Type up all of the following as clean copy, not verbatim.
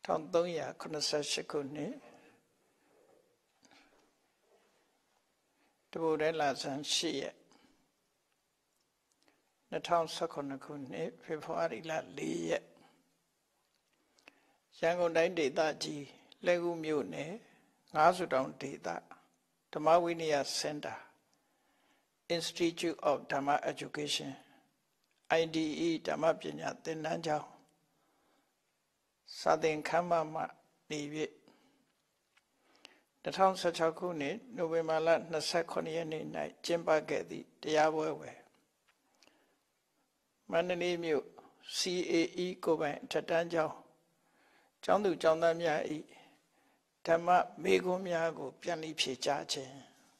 1388ခုနှစ်တဘူရဲလာဇန်8ရက်2019ခုနှစ်ဖေဖော်ဝါရီလ4ရက်ရန်ကုန်တိုင်းဒေသကြီးလှည်းကူးမြို့နယ်ငါးဆူတောင်ဒေသဓမ္မဝိနည်းစင်တာ Institute of Dhamma Education IDE ဓမ္မပညာသင်တန်းကျောင်းစာသင်ခန်းမမှနေ၍2016ခုနှစ်နိုဝင်ဘာလ29ရက်နေ့၌ကျင်းပခဲ့သည့်တရားပွဲဝယ်မန္တလေးမြို့ CAE ကိုယ်ပိုင်အထက်တန်းကျောင်းကျောင်းသူကျောင်းသားများ၏ဓမ္မမေးခွန်းများကိုပြန်လည်ဖြေကြားခြင်း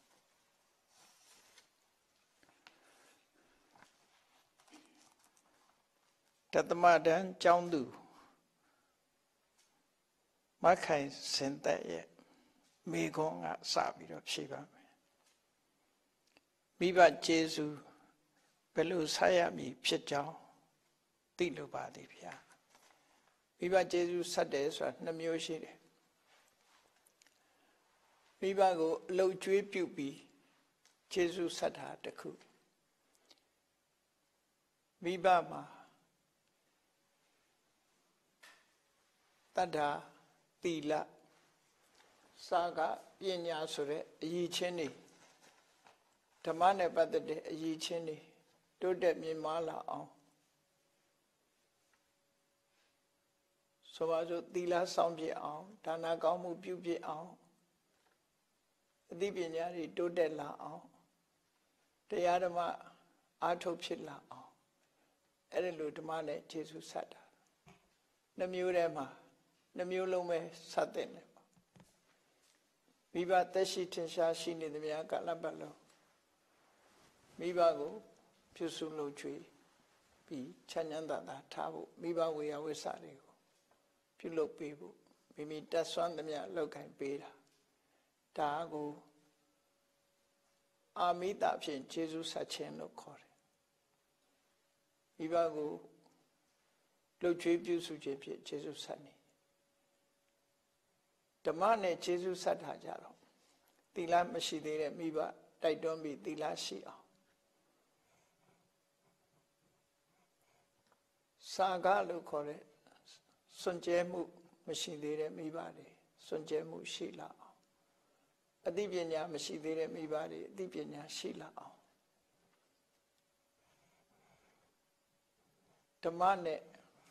တသမတန်းကျောင်းသူမခိုင်စင်သက်ရဲ့မိခွန်းကစပြီးတော့ဖြေပါမယ်မိဘကျေးဇူးဘယ်လိုဆက်ရမည်ဖြစ်ကြောင်းသိလိုပါသည်ဗျာမိဘကျေးဇူးဆက်တယ်ဆိုတာနှစ်မျိုးရှိတယ်မိဘကိုအလုပ်ကျွေးပြုပြီးကျေးဇူးဆက်တာတစ်ခုမိဘမှာတတ္ထာသီလစာကပညာဆိုတဲ့အရည်ချင်းတွေဓမ္မနဲ့ပတ်သက်တဲ့အရည်ချင်းတွေတိုးတက်မြင့်မားလာအောင်ဆိုပါစို့သီလဆောင်ပြအောင်ဒါနကောင်းမှုပြုပြအောင်အသိပညာတွေတိုးတက်လာအောင်တရားဓမ္မအားထုတ်ဖြစ်လာအောင်အဲ့ဒီလိုဓမ္မနဲ့ကျေးဇူးဆက်တာနှမျိုးထဲမှာနှမျိုးလုံးပဲဆက်တဲ့တယ်မိဘသက်ရှိထင်ရှားရှိနေသမျှကာလပတ်လုံးမိဘကိုပြုစုလုပ်ချွေပြီးချမ်းသာသာထားဖို့မိဘဝေယဝိဆတွေကိုပြုလုပ်ပေးဖို့မိမိတတ်ဆွမ်းသမျှလုပ်ကိုင်ပေးတာဒါကိုအာမိတဖြင့်ကျေးဇူးဆက်ခြင်းလို့ခေါ်တယ်မိဘကိုလုပ်ချွေပြုစုခြင်းဖြင့်ကျေးဇူးဆက်နေဓမ္မနဲ့ကျေးဇူးဆက်တာကြတော့သီလမရှိသေးတဲ့မိဘတိုက်တွန်းပြီးသီလရှိအောင်စာကလို့ခေါ်တဲ့စွန့်ကြဲမှုမရှိသေးတဲ့မိဘတွေစွန့်ကြဲမှုရှိလာအောင်အသိပညာမရှိသေးတဲ့မိဘတွေအသိပညာရှိလာအောင်ဓမ္မနဲ့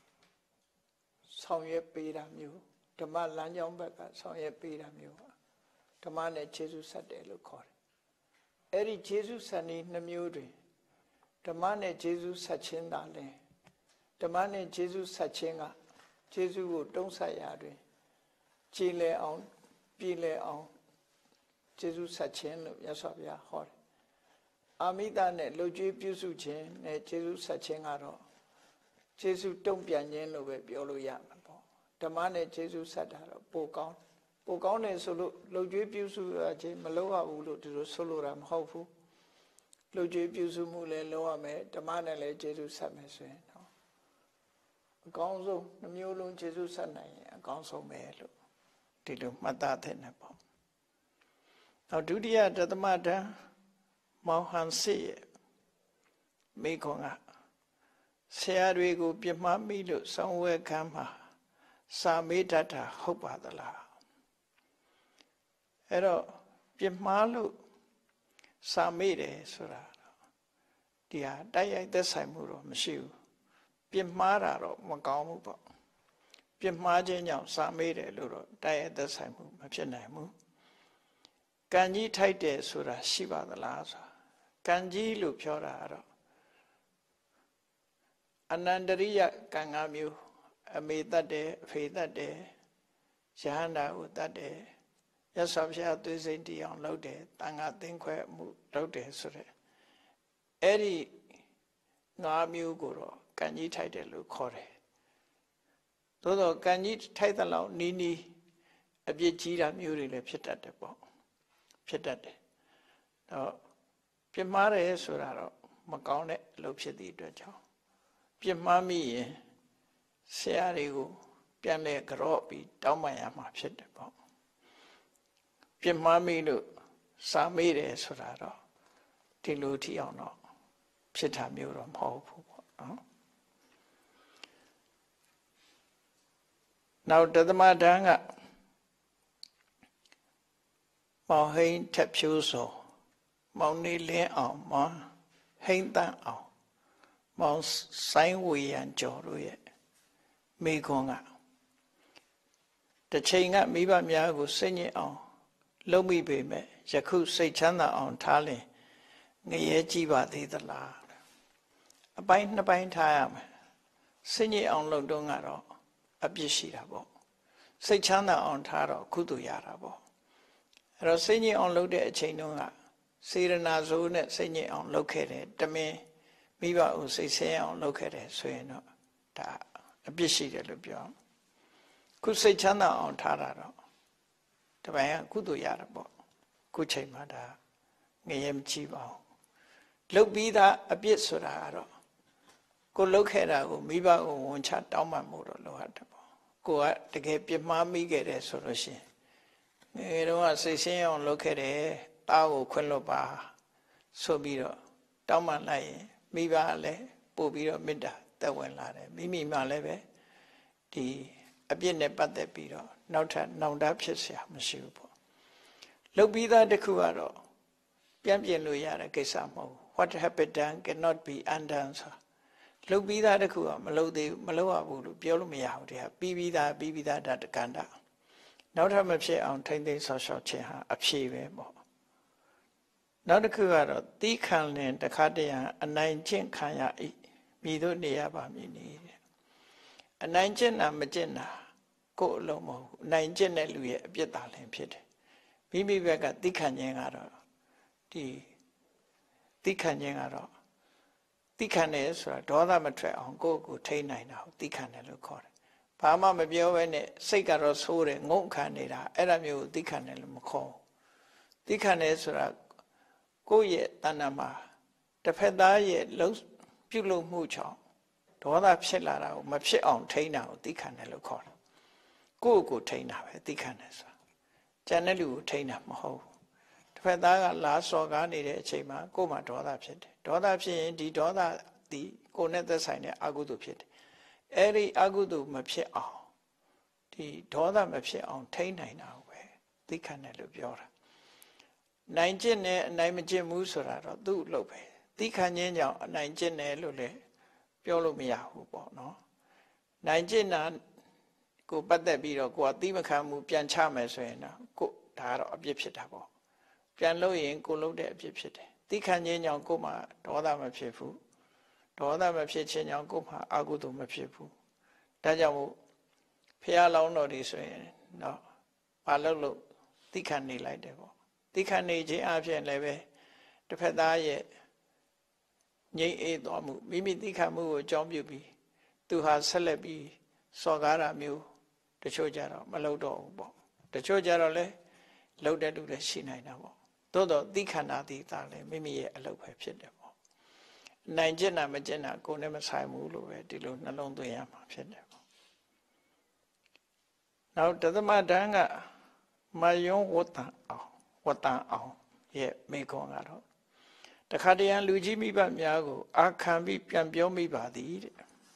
ဆောင်ရွက်ပေးတာမျိုးဓမ္မလမ်းကြောင်းဘက်ကဆောင်ရွက်ပေးတာမျိုးဓမ္မနဲ့ကျေးဇူးဆက်တယ်လို့ခေါ်တယ်အဲ့ဒီကျေးဇူးဆက်နည်းနှမျိုးတွင်ဓမ္မနဲ့ကျေးဇူးဆက်ခြင်းသာလဲဓမ္မနဲ့ကျေးဇူးဆက်ခြင်းကကျေးဇူးကိုတုံးဆက်ရာတွင်ကြည်လည်အောင်ပြည်လည်အောင်ကျေးဇူးဆက်ခြင်းလို့မြတ်စွာဘုရားဟောတယ်အာမိတနဲ့လှုပ်ကြွေးပြုစုခြင်းနဲ့ကျေးဇူးဆက်ခြင်းကတော့ကျေးဇူးတုံ့ပြန်ခြင်းလို့ပဲပြောလို့ရမှာပေါ့ဓမ္မနဲ့ကျေးဇူးဆက်တာတော့ပိုကောင်းတယ်ဆိုလို့လှုပ်ကြွေးပြုစုခြင်းမလုပ်ရဘူးလို့ဒီလိုဆိုလိုတာမဟုတ်ဘူးလှုပ်ကြွေးပြုစုမှုလည်းလုပ်ရမယ်ဓမ္မနဲ့လည်းကျေးဇူးဆက်မယ်ဆိုရင်တော့အကောင်းဆုံးနှမျိုးလုံးကျေးဇူးဆက်နိုင်ရင်အကောင်းဆုံးပဲလို့ဒီလိုမှတ်သားသင့်တယ်ပေါ့နောက်ဒုတိယတသမတန်းမောင်ဟန်စစ်ရဲ့မိခွန်းကဆရာတွေကိုပြမမိလို့ဆောင်းဝဲခမ်းမှာစာမေးတတ်တာဟုတ်ပါသလားအဲ့တော့ပြမလို့စာမေးတယ်ဆိုတာဒီဟာတိုက်ရိုက်သက်ဆိုင်မှုတော့မရှိဘူးပြမှားတာတော့မကောင်းဘူးပေါ့ပြမှားခြင်းကြောင့်စာမေးတယ်လို့တော့တိုက်ရိုက်သက်ဆိုင်မှုမဖြစ်နိုင်ဘူးကံကြီးထိုက်တယ်ဆိုတာရှိပါသလားဆိုတာကံကြီးလို့ပြောတာကတော့အနန္တရိယကံ၅မျိုးအမေတတ်တယ်အဖေတတ်တယ်ယဟန္တာကိုတတ်တယ်ရသော်ဖျားသွေးစိမ့်တီအောင်လုပ်တယ်တန်ခါသင်္ခွဲမှုလုပ်တယ်ဆိုတဲ့အဲ့ဒီ၅မျိုးကိုတော့ကံကြီးထိုက်တယ်လို့ခေါ်တယ်သို့တော့ကံကြီးထိုက်တဲ့လောက်နီးနီးအပြစ်ကြီးတာမျိုးတွေလည်းဖြစ်တတ်တယ်ပေါ့ဖြစ်တတ်တယ်တော့ပြမှားတယ်ဆိုတာတော့မကောင်းတဲ့အလုပ်ဖြစ်သည့်အတွက်ကြောင့်ပြမှားမိရင်ဆရာတွေကိုပြန်လဲကြော့ပြီးတောင်းပန်ရမှာဖြစ်တယ်ပေါ့ပြစ်မှားမိလို့စာမေးတယ်ဆိုတာတော့ဒီလိုထီအောင်တော့ဖြစ်တာမျိုးတော့မဟုတ်ဘူးပေါ့နော်နောက်တသမဒန်းကမောင်ဟိန်းထက်ဖြိုးစောမောင်နေလင်းအောင်မောင်ဟိန်းတန်းအောင်မောင်ဆိုင်ဝေရန်ကျော်တို့ရဲ့မိခွန်းကတစ်ချိန်ကမိဘများကိုစိတ်ညစ်အောင်လုပ်မိပေမဲ့ယခုစိတ်ချမ်းသာအောင်ထားလင်ငရဲကြည့်ပါသေးသလားအပိုင်းနှစ်ပိုင်းထားရမယ်စိတ်ညစ်အောင်လုပ်တော့ကတော့အပြစ်ရှိတာပေါ့စိတ်ချမ်းသာအောင်ထားတော့ကုသိုလ်ရတာပေါ့အဲ့တော့စိတ်ညစ်အောင်လုပ်တဲ့အချိန်တုန်းကစေရနာစိုးနဲ့စိတ်ညစ်အောင်လုပ်ခဲ့တယ်တမင်မိဘကိုစိတ်ဆင်းအောင်လုပ်ခဲ့တယ်ဆိုရင်တော့ဒါအပြစ်ရှိတယ်လို့ပြောခုစိတ်ချမ်းသာအောင်ထားတာတော့တပိုင်းကကုသိုလ်ရတာပေါ့ခုချိန်မှာဒါငရဲမကြည့်ပါဘူးလုတ်ပြီးသားအပြစ်ဆိုတာကတော့ကိုလုတ်ခဲ့တာကိုမိဘကိုဝန်ချတောင်းပန်မှုတော့လိုအပ်တယ်ပေါ့ကိုကတကယ်ပြစ်မှားမိခဲ့တယ်ဆိုလို့ရှိရင်ငယ်တော့စိတ်ဆင်းအောင်လုပ်ခဲ့တယ်တားကိုခွင့်လွတ်ပါဆိုပြီးတော့တောင်းပန်လိုက်ရင်မိဘကလည်းပို့ပြီးတော့မေတ္တာသက်ဝင်လာတယ်မိမိမှလည်းပဲဒီအပြစ်နဲ့ပတ်သက်ပြီးတော့နောက်ထပ်နောင်တဖြစ်เสียမရှိဘူးပေါ့လုတ်ပြီးသားတစ်ခုကတော့ပြန်ပြင်လို့ရတဲ့ကိစ္စမဟုတ်ဘူး what happened done cannot be undone ဆိုလုတ်ပြီးသားတစ်ခုကမလုတ်သေးဘူးမလုတ်ရဘူးလို့ပြောလို့မရဘူးတရားပြီးပြီးသားတကန္တာနောက်ထပ်မဖြစ်အောင်ထိမ့်သိမ်းဆောက်ရှောက်ခြင်းဟာအဖြေပဲပေါ့နောက်တစ်ခုကတော့သီးခံလင်တခါတရံအနိုင်ကျင့်ခံရ၏မြည်တို့နေရပါမည်နေတဲ့အနိုင်ကျင့်တာမကျင့်တာကိုယ်အလုံးမဟုတ်ဘူးအနိုင်ကျင့်တဲ့လူရဲ့အပြစ်သာလင်ဖြစ်တယ်မိမိဘက်ကသီးခံခြင်းကတော့ဒီသီးခံခြင်းကတော့သီးခံတယ်ဆိုတာဒေါသမထွက်အောင်ကိုယ့်ကိုထိန်းနိုင်တာကိုသီးခံတယ်လို့ခေါ်တယ်ဘာမှမပြောဘဲနဲ့စိတ်ကတော့ဆိုးတယ်ငုံခံနေတာအဲ့ဒါမျိုးကိုသီးခံတယ်လို့မခေါ်ဘူးသီးခံတယ်ဆိုတာကိုယ့်ရဲ့တဏ္ဍာမှာတစ်ဖက်သားရဲ့ပြုလုပ်မှုကြောင့်ဒေါသဖြစ်လာတာကိုမဖြစ်အောင်ထိန်းတာကိုသီးခံတယ်လို့ခေါ်တယ်ကိုယ့်ကိုထိန်းတာပဲသီးခံတယ်ဆိုတာကျန်တဲ့လူကိုထိန်းတာမဟုတ်ဘူးတစ်ဖက်သားကလာစော်ကားနေတဲ့အချိန်မှာကိုယ်မှာဒေါသဖြစ်တယ်ဒေါသဖြစ်ရင်ဒီဒေါသဒီကိုယ်နဲ့သက်ဆိုင်တဲ့အကုသိုလ်ဖြစ်တယ်အဲ့ဒီအကုသိုလ်မဖြစ်အောင်ဒီဒေါသမဖြစ်အောင်ထိန်းနိုင်တာပဲသီးခံတယ်လို့ပြောတာနိုင်ကျင့်နဲ့အနိုင်မကျင့်ဘူးဆိုတာတော့သူ့အလုပ်ပဲသီးခံခြင်းကြောင့်အနိုင်ကျင့်တယ်လို့လည်းပြောလို့မရဘူးပေါ့နော်နိုင်ကျင့်တာကိုပတ်သက်ပြီးတော့ကိုယ်ကသီးမခံမှုပြန်ချမယ်ဆိုရင်တော့ကိုဒါကတော့အပြစ်ဖြစ်တာပေါ့ပြန်လို့ရင်ကိုလုပ်တဲ့အပြစ်ဖြစ်တယ်သီးခံခြင်းကြောင့်ကိုယ်မှာဒေါသမဖြစ်ဘူးဒေါသမဖြစ်ခြင်းကြောင့်ကိုယ်မှာအကုသိုလ်မဖြစ်ဘူးဒါကြောင့်မို့ဖះလောင်းတော်ဒီဆိုရင်တော့ဘာလို့သီးခံနေလိုက်တယ်ပေါ့သီးခံနေခြင်းအပြင်လည်းပဲတစ်ဖက်သားရဲ့ငြိမ့်အေးသွားမှုမိမိသီးခံမှုကိုအကြောင်းပြုပြီးသူဟာဆက်လက်ပြီးစော်ကားတာမျိုးတချို့ကြတော့မလုပ်တော့ဘူးပေါ့တချို့ကြတော့လည်းလုပ်တဲ့လူလည်းရှိနိုင်တာပေါ့သို့တော့သီးခံတာသီးသားလည်းမိမိရဲ့အလုပ်ပဲဖြစ်တယ်ပေါ့နိုင်ကျင့်တာမကျင့်တာကိုယ်နဲ့မဆိုင်ဘူးလို့ပဲဒီလိုနှလုံးသွင်းရမှာဖြစ်တယ်ပေါ့နောက်တသမဒန်းကမယုံဝတ္တန်အောင်ရဲ့မိကွန်ကတော့တခါတရံလူကြီးမိဘများကိုအာခံပြီးပြန်ပြောမိပါသည်တဲ့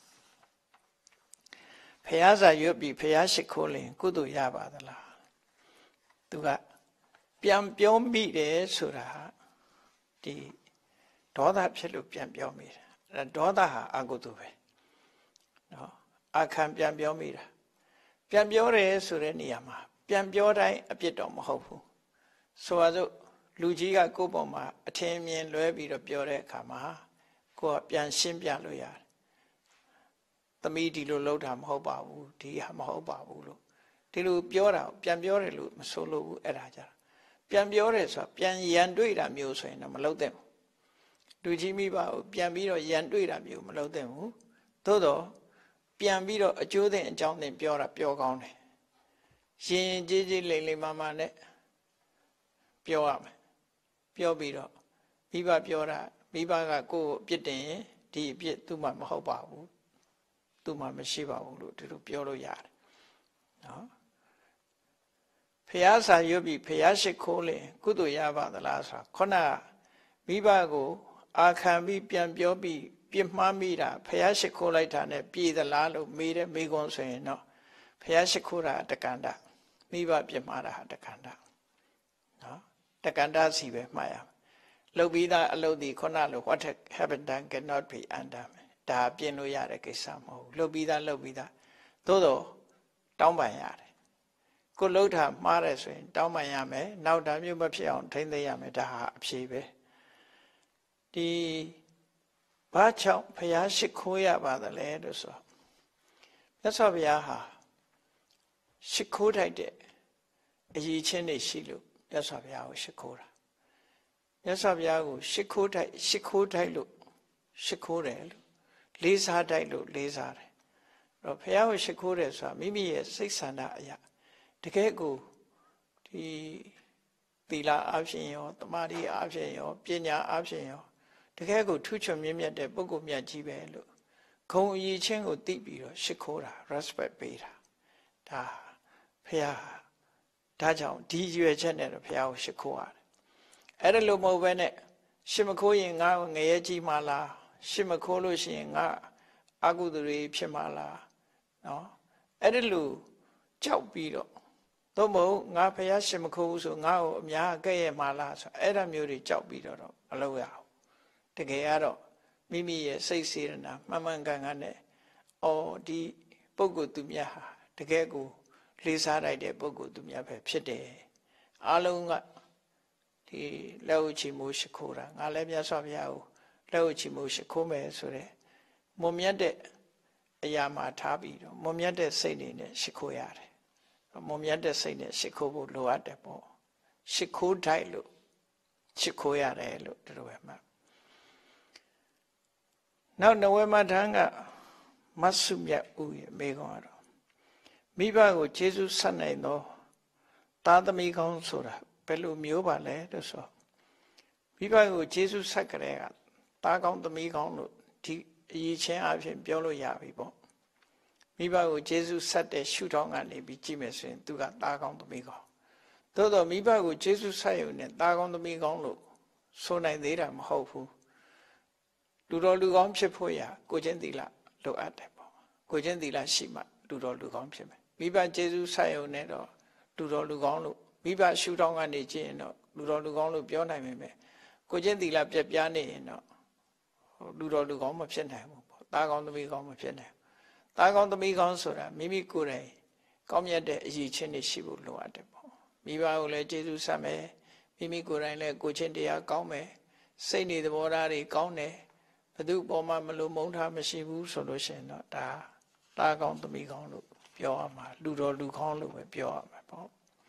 ဖះစာရွတ်ပြီးဖះရှိခိုးလင်ကုသိုလ်ရပါသလားသူကပြန်ပြောမိတယ်ဆိုတာဒီဒေါသဖြစ်လို့ပြန်ပြောမိတာအဲဒေါသဟာအကုသိုလ်ပဲနော်အာခံပြန်ပြောမိတာပြန်ပြောတယ်ဆိုတဲ့နေရာမှာပြန်ပြောတိုင်းအပြစ်တော့မဟုတ်ဘူးဆိုပါစို့လူကြီးကကိုယ့်ပေါ်မှာအထင်မြင်လွဲပြီးတော့ပြောတဲ့အခါမှာကိုယ်ကပြန်ရှင်းပြလို့ရတယ်သမီးဒီလိုလုပ်တာမဟုတ်ပါဘူးဒီဟာမဟုတ်ပါဘူးလို့ဒီလိုပြောတာပြန်ပြောတယ်လို့မဆိုလို့ဘူးအဲ့ဒါကြတာပြန်ပြောတယ်ဆိုတာပြန်ရန်တွေ့တာမျိုးဆိုရင်တော့မလုပ်သင့်ဘူးလူကြီးမိဘကိုပြန်ပြီးတော့ရန်တွေ့တာမျိုးမလုပ်သင့်ဘူးသို့တော့ပြန်ပြီးတော့အကျိုးသင်အကြောင်းသင်ပြောတာပြောကောင်းတယ်ရင်ရင်ကြေးကြေးလိမ့်လိမ့်မာမာနဲ့ပြောရမယ်ပြောပြီးတော့မိဘပြောတာမိဘကကိုယ်ကိုအပြစ်တင်ရင်ဒီအပြစ်သူ့မှာမဟုတ်ပါဘူးသူ့မှာမရှိပါဘူးလို့ဒီလိုပြောလို့ရတယ်ရားစာရွတ်ပြီးဘုရားရှိခိုးရင်ကုသိုလ်ရပါသလားဆိုတာခုနမိဘကိုအာခံပြီးပြန်ပြောပြီးပြစ်မှားမိတာဘုရားရှိခိုးလိုက်တာနဲ့ပြည်သလားလို့မေးတဲ့မေးခွန်းဆိုရင်တော့ဘုရားရှိခိုးတာတက္ကန္တမိဘပြစ်မှားတာတက္ကန္တနော်တက္ကန္တစီပဲမှားရလုပ်ပြီးသားအလုပ်ဒီခုနလို what happened done cannot be undone ဒါပြင်လို့ရတဲ့ကိစ္စမဟုတ်ဘူးလုပ်ပြီးသားသို့တော့တောင်းပန်ရတယ်ကိုလှုပ်တာမှားတယ်ဆိုရင်တောင်းပန်ရမယ်နောက်ဒါမျိုးမဖြစ်အောင်ထိမ့်သိမ်းရမယ်ဒါဟာအဖြေပဲဒီဘာကြောင့်ဘုရားရှိခိုးရပါသလဲလို့ဆိုမြတ်စွာဘုရားဟာရှိခိုးထိုက်တဲ့အရေးချင်းတွေရှိလို့မြတ်စွာဘုရားကိုရှိခိုးတာမြတ်စွာဘုရားကိုရှိခိုးထိုက်လို့ရှိခိုးတယ်လို့လေးစားထိုက်လို့လေးစားတယ်အဲ့တော့ဘုရားကိုရှိခိုးတယ်ဆိုတာမိမိရဲ့စိတ်ဆန္ဒအရာတကယ်ကိုဒီသီလအဖြစ်ရောတမာတိအဖြစ်ရောပညာအဖြစ်ရောတကယ်ကိုထူးချွန်မြင့်မြတ်တဲ့ပုဂ္ဂိုလ်မြတ်ကြီးပဲလို့ဂုဏ်အရေးချင်းကိုသိပြီးတော့ရှိခိုးတာ respect ပေးတာဒါဘုရားဒါကြောင့်ဒီရွယ်ချက်နဲ့တော့ဘုရားကိုရှိခိုးရတယ်အဲ့ဒါလို့မဟုတ်ဘဲနဲ့ရှစ်မခိုးရင်ငါငရဲကြီးမှလားရှစ်မခိုးလို့ရှိရင်ငါအကုသိုလ်တွေဖြစ်မှလားနော်အဲ့ဒါလို့ကြောက်ပြီးတော့သို့မဟုတ်ငါဘုရားရှစ်မခိုးဘူးဆိုငါ့ကိုအများကဲ့ရဲ့မှလားဆိုအဲ့ဒါမျိုးတွေကြောက်ပြီးတော့မလုပ်ရဘူးတကယ်ကတော့မိမိရဲ့စိတ်စေတနာမှန်မှန်ကန်ကန်နဲ့အော်ဒီပုဂ္ဂိုလ်သူမြတ်ဟာတကယ်ကိုလေးစားလိုက်တဲ့ပုဂ္ဂိုလ်သူမြတ်ပဲဖြစ်တယ်အားလုံးကဒီလက်ဥချီမိုးရှိခိုးတာငါလည်းမြတ်စွာဘုရားကိုလက်ဥချီမိုးရှိခိုးမယ်ဆိုတဲ့မွန်မြတ်တဲ့အရာမှာထားပြီးတော့မွန်မြတ်တဲ့စိတ်နေနဲ့ရှိခိုးရတယ်မွန်မြတ်တဲ့စိတ်နဲ့ရှိခိုးဖို့လိုအပ်တယ်ပေါ့ရှိခိုးထိုက်လို့ရှိခိုးရတယ်လို့ဒီလိုပဲမှနောက်နဝမထံကမဆုမြတ်ဦးရဲ့မိကုံကတော့မိဘကိုကျေးဇူးဆက်နိုင်သောသားသမီးကောင်းဆိုတာဘယ်လိုမျိုးပါလဲလို့ဆိုမိဘကိုကျေးဇူးဆက်ကြတဲ့ကသားကောင်းသမီးကောင်းလို့ဒီအရေးချင်းအဖြစ်ပြောလို့ရပြီပေါ့မိဘကိုကျေးဇူးဆက်တဲ့ရှုထောင့်ကနေပြီးကြည့်မယ်ဆိုရင်သူကသားကောင်းသမီးကောင်းသို့တော့မိဘကိုကျေးဇူးဆက်ရုံနဲ့သားကောင်းသမီးကောင်းလို့ဆိုနိုင်သေးတာမဟုတ်ဘူးလူတော်လူကောင်းဖြစ်ဖို့ရာကိုချင်းသီလလိုအပ်တယ်ပေါ့ကိုချင်းသီလရှိမှလူတော်လူကောင်းဖြစ်မယ်မိဘကျေးဇူးဆက်ရုံနဲ့တော့လူတော်လူကောင်းလို့မိဘရှုထောင့်ကနေကြည့်ရင်တော့လူတော်လူကောင်းလို့ပြောနိုင်ပေမဲ့ကိုချင်းသီလပြက်ပြားနေရင်တော့လူတော်လူကောင်းမဖြစ်နိုင်ဘူးပေါ့သားကောင်းသမီးကောင်းမဖြစ်နိုင်သားကောင်းသမီးကောင်းဆိုတာမိမိကိုယ်တိုင်ကောင်းမြတ်တဲ့အရေးချင်းတွေရှိဖို့လိုအပ်တယ်ပေါ့မိဘကိုလည်းကျေးဇူးဆက်မယ်မိမိကိုယ်တိုင်လည်းကိုချင်းတရားကောင်းမယ်စိတ်နေသဘောထားတွေကောင်းတယ်ဘယ်သူပေါ်မှာမလို့မုန်းထားမရှိဘူးဆိုလို့ရှိရင်တော့ဒါသားကောင်းသမီးကောင်းလို့ပြောရမှာလူတော်လူကောင်းလို့ပဲပြောရမှာပေါ့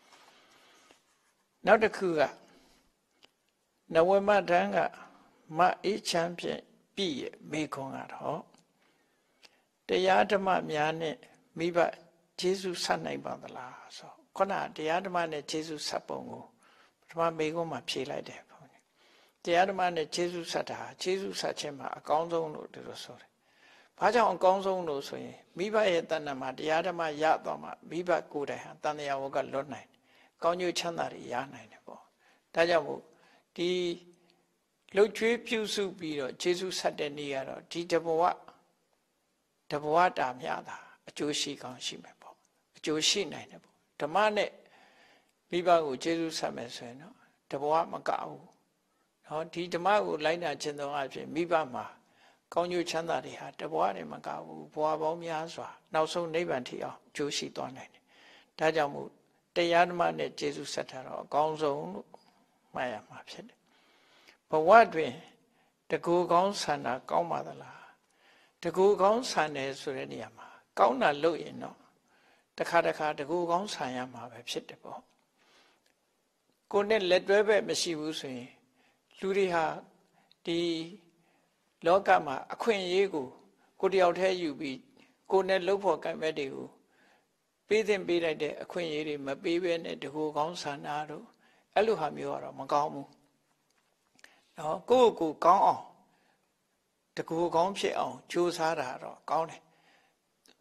နောက်တစ်ခုကနဝမထံကမအေးချမ်းဖြင့်ပြည့်ရဲ့မိခွန်းကတော့တရားဓမ္မများနဲ့မိဘကျေးဇူးဆက်နိုင်ပါသလားဆိုခုနတရားဓမ္မနဲ့ကျေးဇူးဆက်ပုံကိုပထမမိခွန်းမှာဖြေလိုက်တယ်ပေါ့တရားဓမ္မနဲ့ကျေးဇူးဆက်တာကျေးဇူးဆက်ခြင်းမှာအကောင်းဆုံးလို့ဒီလိုဆိုတယ်။ဘာကြောင့်အကောင်းဆုံးလို့ဆိုရင်မိဘရဲ့တဏ္ဍာမှာတရားဓမ္မရတော့မှမိဘကိုယ်တိုင်ဟာတန်တရားဝကလွတ်နိုင်တယ်။ကောင်းကျိုးချမ်းသာတွေရနိုင်တယ်ပေါ့။ဒါကြောင့်မို့ဒီလှုပ်ချွေးပြုစုပြီးတော့ကျေးဇူးဆက်တဲ့နေ့ကတော့ဒီတဘဝတာမြတာအကျိုးရှိကောင်းရှိမယ်ပေါ့။အကျိုးရှိနိုင်တယ်ပေါ့။ဓမ္မနဲ့မိဘကိုကျေးဇူးဆက်မယ်ဆိုရင်တော့တဘဝမကဘူး။နော်ဒီဓမ္မကိုလိုက်နာခြင်းသောအဖြစ်မိဘမှာကောင်းကျိုးချမ်းသာတွေဟာတဘဝနဲ့မကဘူးဘဝပေါင်းများစွာနောက်ဆုံးနိဗ္ဗာန်ထိအောင်ကျိုးရှိသွားနိုင်တယ်။ဒါကြောင့်မို့တရားဓမ္မနဲ့ကျေးဇူးဆက်တာတော့အကောင်းဆုံးလို့မှတ်ရမှာဖြစ်တယ်။ဘဝတွင်တကူကောင်းဆန္ဒကောင်းပါသလား။တကူကောင်းဆန္ဒဆိုတဲ့နေရာမှာကောင်းတာလုပ်ရင်တော့တခါတကူကောင်းဆန်ရမှာပဲဖြစ်တယ်ပေါ့။ကိုယ်နဲ့လက်တွဲပဲမရှိဘူးဆိုရင်လူတွေဟာဒီလောကမှာအခွင့်အရေးကိုတယောက်တည်းယူပြီးကိုယ်နဲ့လှုပ်ဖို့ကံမဲ့တွေကိုပေးသင့်ပေးလိုက်တဲ့အခွင့်အရေးတွေမပေးဘဲနဲ့တကူကောင်းဆန္ဒတို့အဲ့လိုဟာမျိုးကတော့မကောင်းဘူး။နော်ကိုယ့်ကိုကောင်းအောင်တကူကောင်းဖြစ်အောင်ကြိုးစားတာတော့ကောင်းတယ်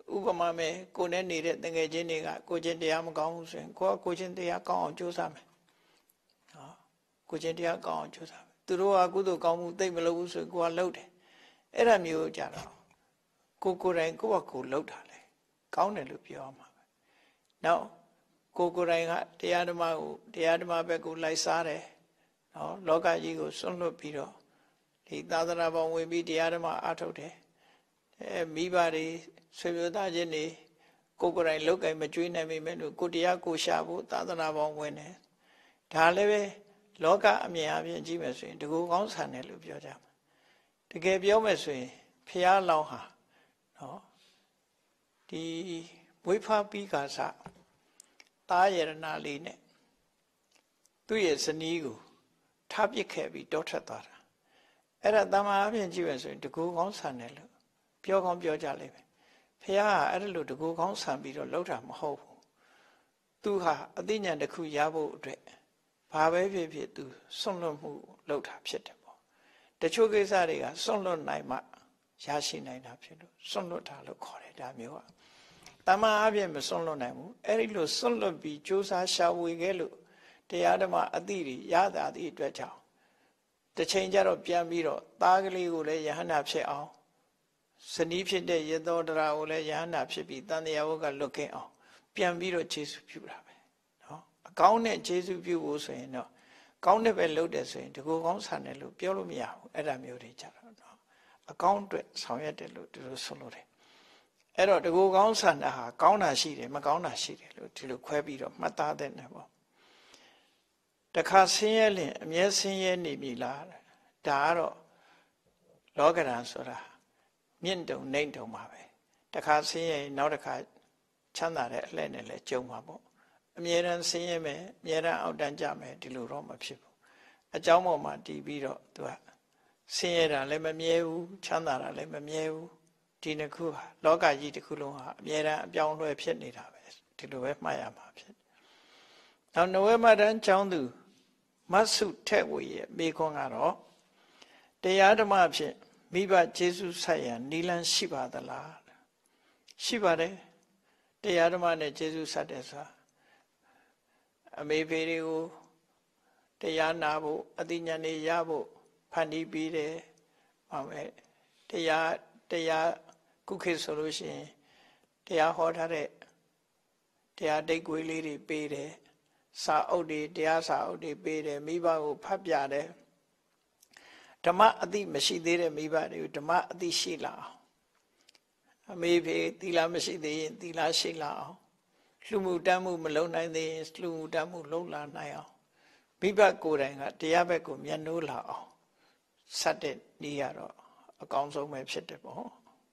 ဥပမာမဲ့ကိုယ်နဲ့နေတဲ့တငယ်ချင်းတွေကကိုချင်းတရားမကောင်းဘူးဆိုရင်ကိုချင်းတရားကောင်းအောင်ကြိုးစားမယ်နော်ကိုချင်းတရားကောင်းအောင်ကြိုးစားမယ်သူတို့ကကုသိုလ်ကောင်းမှုသိမလုပ်ဘူးဆိုရင်ကိုကလုပ်တယ်အဲ့ဒါမျိုးကြတော့ကိုယ်တိုင်ကိုယ့်ဘက်ကိုလှုပ်တာလေကောင်းတယ်လို့ပြောရမှာပဲနောက်ကိုယ်တိုင်ကတရားဓမ္မဘက်ကိုလိုက်စားတယ်နော်လောကကြီးကိုစွန့်လွတ်ပြီးတော့ဒီသာသနာပေါ်ဝင်ပြီးတရားဓမ္မအားထုတ်တယ်မိဘတွေဆွေမျိုးသားချင်းတွေကိုယ်တိုင်လောက်ကင်မကျွေးနိုင်မိမဲ့လို့ကိုတရားကိုရှာဖို့သာသနာပေါ်ဝင်တယ်ဒါလည်းပဲလောကအမြင်အပြင်ကြည့်မယ်ဆိုရင်တကူကောင်းဆန်တယ်လို့ပြောကြမှာတကယ်ပြောမယ်ဆိုရင်ဖះလောင်းဟာနော်ဒီဝိဖာပိကာစသားယရနာလေးနဲ့သူ့ရဲ့ဇနီးကိုထားပစ်ခဲ့ပြီးတောထွက်သွားတာအဲ့ဒါတမန်အပြင်ကြည့်မယ်ဆိုရင်တကူကောင်းဆန်တယ်လို့ပြောကောင်းပြောကြလိမ့်မယ်ဖះကအဲ့ဒါလို့တကူကောင်းဆန်ပြီးတော့လှုပ်တာမဟုတ်ဘူးသူဟာအသိဉာဏ်တစ်ခုရဖို့အတွက်ဘာပဲဖြစ်ဖြစ်သူစွန့်လွတ်မှုလှုပ်တာဖြစ်တယ်ပေါ့တချို့ကိစ္စတွေကစွန့်လွတ်နိုင်မှရရှိနိုင်တာဖြစ်လို့စွန့်လွတ်တာလို့ခေါ်တယ်ဒါမျိုးကတမန်အပြင်မစွန့်လွတ်နိုင်ဘူးအဲ့ဒီလိုစွန့်လွတ်ပြီးကြိုးစားရှာဝေခဲ့လို့တရားဓမ္မအသိတွေရတာဒီအတွက်ကြောင့်တစ်ချိန်ကျတော့ပြန်ပြီးတော့သားကလေးကိုလည်းယဟန္တာဖြစ်အောင်ဇနီးဖြစ်တဲ့ရသောဒရာကိုလည်းယဟန္တာဖြစ်ပြီးတန်တရားဝကလွတ်ခဲ့အောင်ပြန်ပြီးတော့ခြေဆုပြုတာပဲနော်အကောင်းနဲ့ခြေဆုပြုဖို့ဆိုရင်တော့ကောင်းတဲ့ပဲလုပ်တယ်ဆိုရင်ဒီကိုကောင်းဆန်တယ်လို့ပြောလို့မရဘူးအဲ့ဒါမျိုးတွေကြတော့နော်အကောင်းအတွက်ဆောင်ရွက်တယ်လို့ဒီလိုဆိုလို့တယ်အဲ့တော့ဒီကိုကောင်းဆန်တာဟာကောင်းတာရှိတယ်မကောင်းတာရှိတယ်လို့ဒီလိုခွဲပြီးတော့မှတ်သားတဲ့နေပေါ့တခါဆင်းရဲလင်အမြဲဆင်းရဲနေပြီလားဒါကတော့လောကဓာတ်ဆိုတာမြင့်တုံနှိမ့်တုံပါပဲတခါဆင်းရဲနောက်တစ်ခါချမ်းသာတဲ့အလှည့်နဲ့လည်းကြုံမှာပေါ့အမြဲတမ်းဆင်းရဲမယ်အမြဲတမ်းအောက်တန်းကြမယ်ဒီလိုတော့မဖြစ်ဘူးအကြောင်းပေါ်မှာတည်ပြီးတော့သူကဆင်းရဲတာလည်းမမြဲဘူးချမ်းသာတာလည်းမမြဲဘူးဒီနှစ်ခုဟာလောကကြီးတစ်ခုလုံးဟာအမြဲတမ်းအပြောင်းအလဲဖြစ်နေတာပဲဒီလိုပဲမှတ်ရမှာဖြစ်နောက်နဝမတန်းကျောင်းသူမဆုထက်ဝေရဲ့မိခွန်းကတော့တရားဓမ္မဖြင့်မိဘကျေးဇူးဆက်ရန်နိလန်းရှိပါသလားရှိပါတယ်တရားဓမ္မနဲ့ကျေးဇူးဆက်တယ်ဆိုတာအမေဖေတွေကိုတရားနာဖို့အသိဉာဏ်တွေရဖို့ဖန်တီးပြီးတယ်ဘာပဲတရားခုခေတ်ဆိုလို့ရှိရင်တရားဟောထားတဲ့တရားတိတ်ကွေးလေးတွေပေးတယ်စာအုပ်တွေတရားစာအုပ်တွေပေးတယ်မိဘကိုဖတ်ပြတယ်ဓမ္မအသိမရှိသေးတဲ့မိဘတွေကိုဓမ္မအသိရှိလာအောင်အမေဖေသီလမရှိသေးရင်သီလရှိလာအောင်လှမှုတမ်းမှုမလုံနိုင်သေးရင်လှမှုတမ်းမှုလုံလာနိုင်အောင်မိဘကိုယ်တိုင်ကတရားဘက်ကိုမျက်နှိုးလာအောင်ဆက်တဲ့နည်းကတော့အကောင်းဆုံးပဲဖြစ်တယ်ပေါ့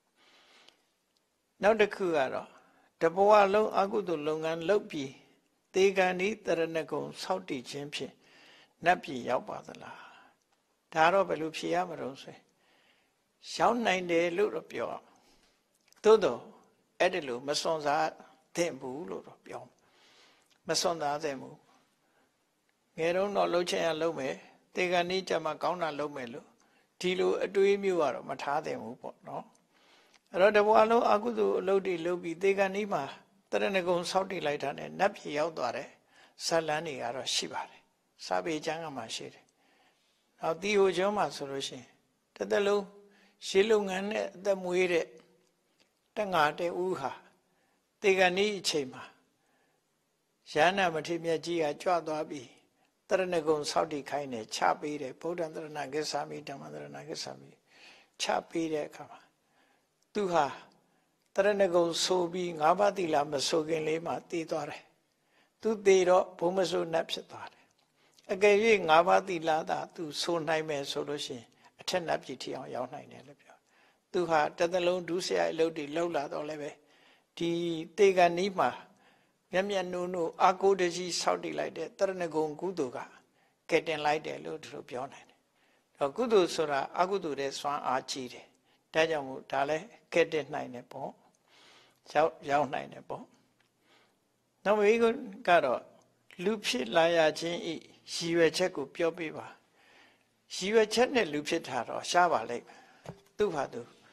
နောက်တစ်ခုကတော့တဘဝလုံးအကုသိုလ်လုပ်ငန်းလုပ်ပြီးသေကံဤတရဏဂုံဆောက်တည်ခြင်းဖြင့်နတ်ပြည်ရောက်ပါသလားဒါတော့ဘယ်လိုဖြေရမလို့ဆိုရောက်နိုင်တယ်လို့တော့ပြောသို့တော့အဲ့ဒီလိုမစွန့်စားသင့်ဘူးလို့တော့ပြောမစွန့်စားသင့်ဘူးငယ်တော့လှုပ်ချင်ရလှုပ်မယ်သေကံဤကြမှာကောင်းတာလှုပ်မယ်လို့ဒီလိုအတွေးမျိုးကတော့မထားသင့်ဘူးပေါ့နော်အဲ့တော့တဘွားလုံးအကုသိုလ်အလုပ်တွေလုပ်ပြီးသေကံဤမှာတရဏဂုံဆောက်တည်လိုက်တာနဲ့နတ်ပြည်ရောက်သွားတယ်ဇလန်းတွေကတော့ရှိပါတယ်စာပေကျမ်းကမှရှိတယ်နောက်တီဟိုကျွန်းမှာဆိုလို့ရှိရင်တစ်သက်လုံးရှေးလုပ်ငန်းနဲ့အသက်မွေးတဲ့တငါတဲ့ဦးဟာသေကံဤအချိန်မှာရဟန္တာမထေရမြတ်ကြီးကကြွသွားပြီးတရဏဂုံဆောက်တည်ခိုင်းတယ်ချပေးတယ်ဗုဒ္ဓံတရဏဂစ္ဆာမိဓမ္မံတရဏဂစ္ဆာမိချပေးတဲ့အခါမှာသူဟာတရဏဂုံဆိုပြီးငါးပါးသီလမဆိုခင်လေးမှတည်သွားတယ်သူတည်တော့ဘုံမဆိုနတ်ဖြစ်သွားတယ်အကယ်၍ငါးပါးသီလသာသူဆိုနိုင်မယ်ဆိုလို့ရှိရင်အထက်နတ်ပြည်ထီအောင်ရောက်နိုင်တယ်လို့ပြောသူဟာတစ်သလုံးဒုစရိုက်အလုပ်တွေလုပ်လာတော့လည်းပဲဒီတေကံနီးမှာမျက်မျက်နှုံနှုံအာကိုတကြီးဆောက်တည်လိုက်တဲ့တရဏဂုံကုသိုလ်ကကဲတင်လိုက်တယ်လို့သူတို့ပြောနိုင်တယ်တော့ကုသိုလ်ဆိုတာအကုသိုလ်တဲ့စွမ်းအားကြီးတယ်ဒါကြောင့်မို့ဒါလည်းကဲတင်နိုင်တယ်ပေါ့ရောက်နိုင်တယ်ပေါ့နောက်မိကတော့လူဖြစ်လာရခြင်းဤရည်ရွယ်ချက်ကိုပြောပြပါရည်ရွယ်ချက်နဲ့လူဖြစ်တာတော့ရှားပါလိမ့်မယ်သူ့ဟာသူ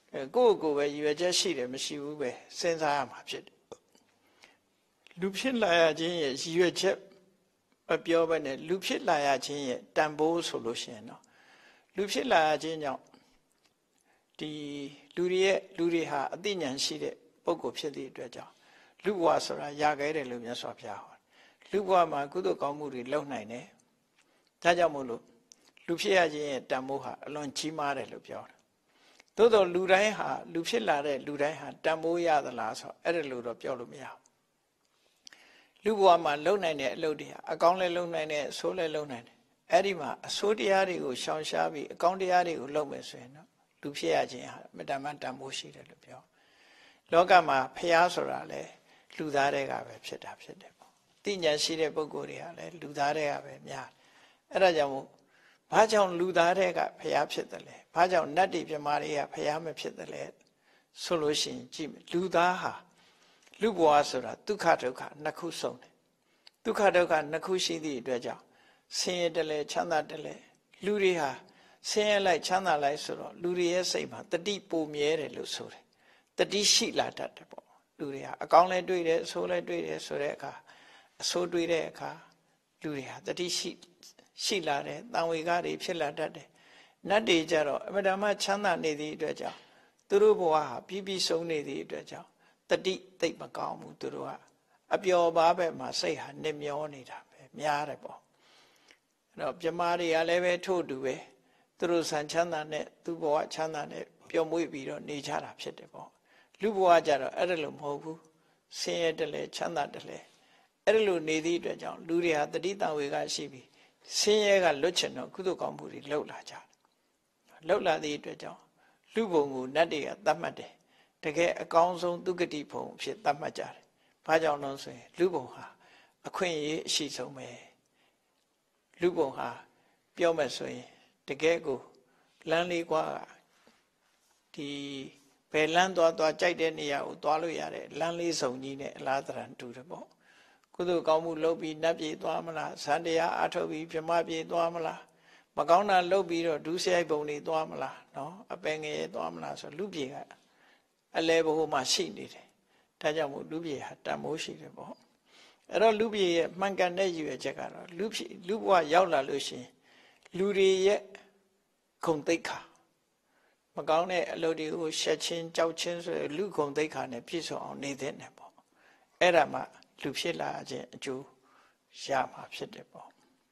ကိုပဲရွယ်ချက်ရှိတယ်မရှိဘူးပဲစဉ်းစားရမှာဖြစ်တယ်လူဖြစ်လာရခြင်းရဲ့ရွယ်ချက်မပြောဘဲနဲ့လူဖြစ်လာရခြင်းရဲ့တန်ဖိုးဆိုလို့ရှိရင်တော့လူဖြစ်လာရခြင်းကြောင့်ဒီလူတွေဟာအသိဉာဏ်ရှိတဲ့ပုဂ္ဂိုလ်ဖြစ်သည့်အတွက်ကြောင့်လူဘဝဆိုတာရခဲ့တယ်လို့မြတ်စွာဘုရားဟောလူဘဝမှာကုသိုလ်ကောင်းမှုတွေလုပ်နိုင်တယ်ဒါကြောင့်မို့လို့လူဖြစ်ရခြင်းရဲ့တန်ဖိုးဟာအလွန်ကြီးမားတယ်လို့ပြောတယ်သို့တော်လူတိုင်းဟာလူဖြစ်လာတဲ့လူတိုင်းဟာတန်ဖိုးရသလားဆိုအဲ့ဒါလို့တော့ပြောလို့မရဘူးလူဘဝမှာလုပ်နိုင်တဲ့အလုပ်တွေဟာအကောင်းလည်းလုပ်နိုင်တယ်အဆိုးလည်းလုပ်နိုင်တယ်အဲ့ဒီမှာအဆိုးတရားတွေကိုရှောင်ရှားပြီးအကောင်းတရားတွေကိုလုပ်မယ်ဆိုရင်တော့လူဖြစ်ရခြင်းဟာမတန်မှတန်ဖိုးရှိတယ်လို့ပြောလောကမှာဖျားဆိုတာလေလူသားတွေကပဲဖြစ်တာဖြစ်တယ်ပေါ့သိဉာဏ်ရှိတဲ့ပုဂ္ဂိုလ်တွေကလည်းလူသားတွေကပဲများအဲ့ဒါကြောင့်မို့ဘာကြောင့်လူသားတွေကဖျားဖြစ်တယ်လဲဘာကြောင့်နတ်တွေပြမာတွေကဖျားမဖြစ်တယ်လဲဆိုလို့ရှိရင်ကြည့်လူသားဟာလူဘဝဆိုတာဒုက္ခဒုက္ခနှစ်ခုစုံတယ်ဒုက္ခဒုက္ခနှစ်ခုရှိသည့်အတွက်ကြောင့်ဆင်းရဲတယ်လဲချမ်းသာတယ်လဲလူတွေဟာဆင်းရဲလိုက်ချမ်းသာလိုက်ဆိုတော့လူတွေရဲ့စိတ်မှာတတိပိုမြဲတယ်လို့ဆိုတယ်တတိရှိလာတတ်တယ်ပေါ့လူတွေဟာအကောင်းလဲတွေ့တယ်အဆိုးလဲတွေ့တယ်ဆိုတဲ့အခါအဆိုးတွေ့တဲ့အခါလူတွေဟာတတိရှိလာတယ်တန်ဝေကတွေဖြစ်လာတတ်တယ်နတ်တွေကြတော့အမှန်တမ်းချမ်းသာနေသည့်အတွက်ကြောင့်သူတို့ဘဝဟာပြီးဆုံးနေသည့်အတွက်ကြောင့်တတိသိပ်မကောင်းဘူးသူတို့ကအပျော်ပါးပဲမှာစိတ်ဟာနှမျောနေတာပဲများတယ်ပေါ့အဲ့တော့ပြမာတွေကလည်းပဲထို့တူပဲသူတို့ဆန်ချမ်းသာနဲ့သူ့ဘဝချမ်းသာနဲ့ပျော်မွေ့ပြီးတော့နေကြတာဖြစ်တယ်ပေါ့လူဘဝကြတော့အဲ့ဒါလိုမဟုတ်ဘူးဆင်းရဲတယ်လေချမ်းသာတယ်လေအဲ့ဒါလိုနေသည့်အတွက်ကြောင့်လူတွေဟာတတိတံဝေကရှိပြီးဆင်းရဲကလွတ်ချင်တော့ကုသိုလ်ကောင်းမှုတွေလှုပ်လာကြတယ်လှုပ်လာသည့်အတွက်ကြောင့်လူဘုံကိုနတ်တွေကသတ်မှတ်တယ်တကယ်အကောင်းဆုံးသူဂတိဘုံဖြစ်သတ်မှတ်ကြတယ်ဘာကြောင့်လဲဆိုရင်လူဘုံဟာအခွင့်အရေးအရှိဆုံးပဲလူဘုံဟာပြောမယ်ဆိုရင်တကယ်ကိုလမ်းလေးကွာဒီဘယ်လမ်းသွားကြိုက်တဲ့နေရာကိုသွားလို့ရတယ်လမ်းလေးစုံကြီးနဲ့အလားတန်တူတယ်ပေါ့ကုသိုလ်ကောင်းမှုလုပ်ပြီးနတ်ပြည်သွားမလားဇန်တရားအထုတ်ပြီးပြမပြည်သွားမလားမကောင်းတာလုပ်ပြီးတော့ဒုစရိုက်ပုံတွေသွားမလားနော်အပင်ငယ်သွားမလားဆိုလူပြည်ကအလဲဘိုးမှာရှိနေတယ်ဒါကြောင့်မို့လူပြည်ဟာတန်မိုးရှိတယ်ပေါ့အဲ့တော့လူပြည်ရဲ့မှန်ကန်တဲ့ရည်ရွယ်ချက်ကတော့လူဘဝရောက်လာလို့ရှိရင်လူတွေရဲ့ဂုဏ်သိက္ခာမကောင်းတဲ့အလုပ်တွေကိုရှက်ချင်းကြောက်ချင်းဆိုလူဂုဏ်သိက္ခာနဲ့ပြည့်စုံအောင်နေတဲ့နဲ့ပေါ့အဲ့ဒါမှလူဖြစ်လာခြင်းအကျိုးရမှာဖြစ်တယ်ပေါ့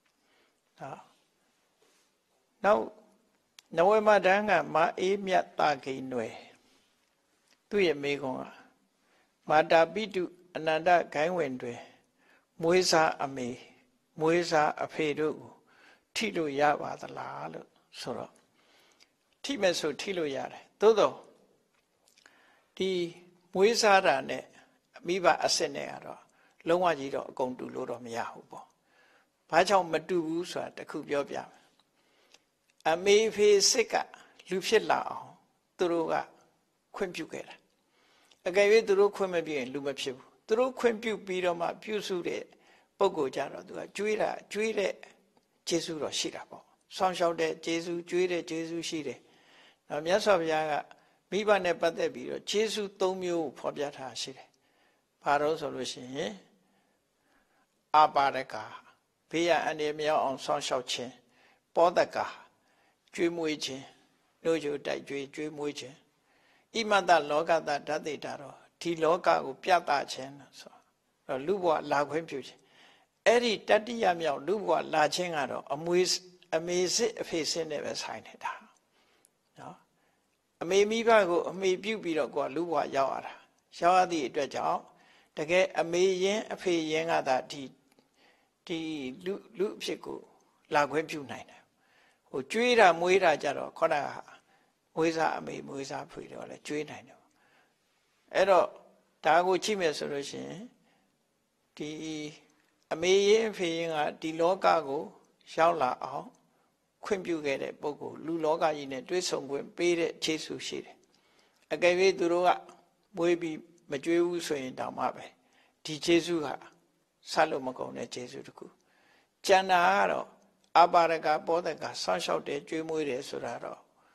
နောက်နဝမတန်းကမအေးမြတ်တာဂိန်ွယ်သူ့ရဲ့မိကုံကမာတာပိတုအနန္တဂိုင်းဝင်တွင်မွေးစားအမေမွေးစားအဖေတို့ကိုထိလို့ရပါသလားလို့ဆိုတော့ထိမဲ့ဆိုထိလို့ရတယ်သို့တော့ဒီမွေးစားတာနဲ့မိဘအစစ်နဲ့ကတော့လုံးဝကြီးတော့အကုန်တူလို့တော့မရဘူးပေါ့ဘာကြောင့်မတူဘူးဆိုတာတခုပြောပြမယ်အမေဖေစစ်ကလူဖြစ်လာအောင်သူတို့ကခွင့်ပြုခဲ့တာအကယ်၍သူတို့ခွင့်မပြုရင်လူမဖြစ်ဘူးသူတို့ခွင့်ပြုပြီးတော့မှပြုစုတဲ့ပုဂ္ဂိုလ်ကြတော့သူကကျွေးတဲ့ကျေးဇူးတော့ရှိတာပေါ့ဆောင်းလျှောက်တဲ့ကျေးဇူးကျွေးတဲ့ကျေးဇူးရှိတယ်။နောက်မြတ်စွာဘုရားကမိဘနဲ့ပတ်သက်ပြီးတော့ကျေးဇူး၃မျိုးဖော်ပြထားရှိတယ်။ဘာလို့ဆိုလို့ရှိရင်အာပါဒကဘေးရအန္တရာယ်မရောက်အောင်ဆောင်းလျှောက်ခြင်းပောဒကကျွေးမွေးခြင်းနှိုးကြိုတိုက်ကျွေးမွေးခြင်းဣမတလောကတဓာတိတာတော့ဒီလောကကိုပြသခြင်းဆိုတော့လူဘဝလာခွင့်ပြုခြင်းအဲ့ဒီတတိယမြောက်လူဘဝလာခြင်းကတော့အမေစစ်အဖေစစ်နဲ့ပဲဆိုင်နေတာနော်အမေမိဘကိုအမေပြုပြီးတော့ကိုယ်လူဘဝရောက်ရတာရောက်ရသည့်အတွက်ကြောင့်တကယ်အမေရင်အဖေရင်ကသာဒီလူအဖြစ်ကိုလာခွင့်ပြုနိုင်တယ်ဟိုကျွေးတာမွေးတာကြတော့ခေါင်းကမွေးစားအမေမွေးစားဖွေတော့လဲကျွေးနိုင်တယ်အဲ့တော့ဒါကိုကြည့်မယ်ဆိုလို့ရှိရင်ဒီအမေရင်အဖေရင်ကဒီလောကကိုရောက်လာအောင်ခွင့်ပြုခဲ့တဲ့ပုဂ္ဂိုလ်လူလောကကြီးနဲ့တွဲဆုံခွင့်ပေးတဲ့ခြေဆုရှိတယ်အကယ်၍သူတို့ကမွေးပြီးမကြွေးဘူးဆိုရင်တောင်မှပဲဒီခြေဆုကဆက်လို့မကုန်တဲ့ခြေဆုတခုကျန်တာကတော့အပါရကပောဒကဆောင်းလျှောက်တယ်ကြွေးမွေးတယ်ဆိုတာတော့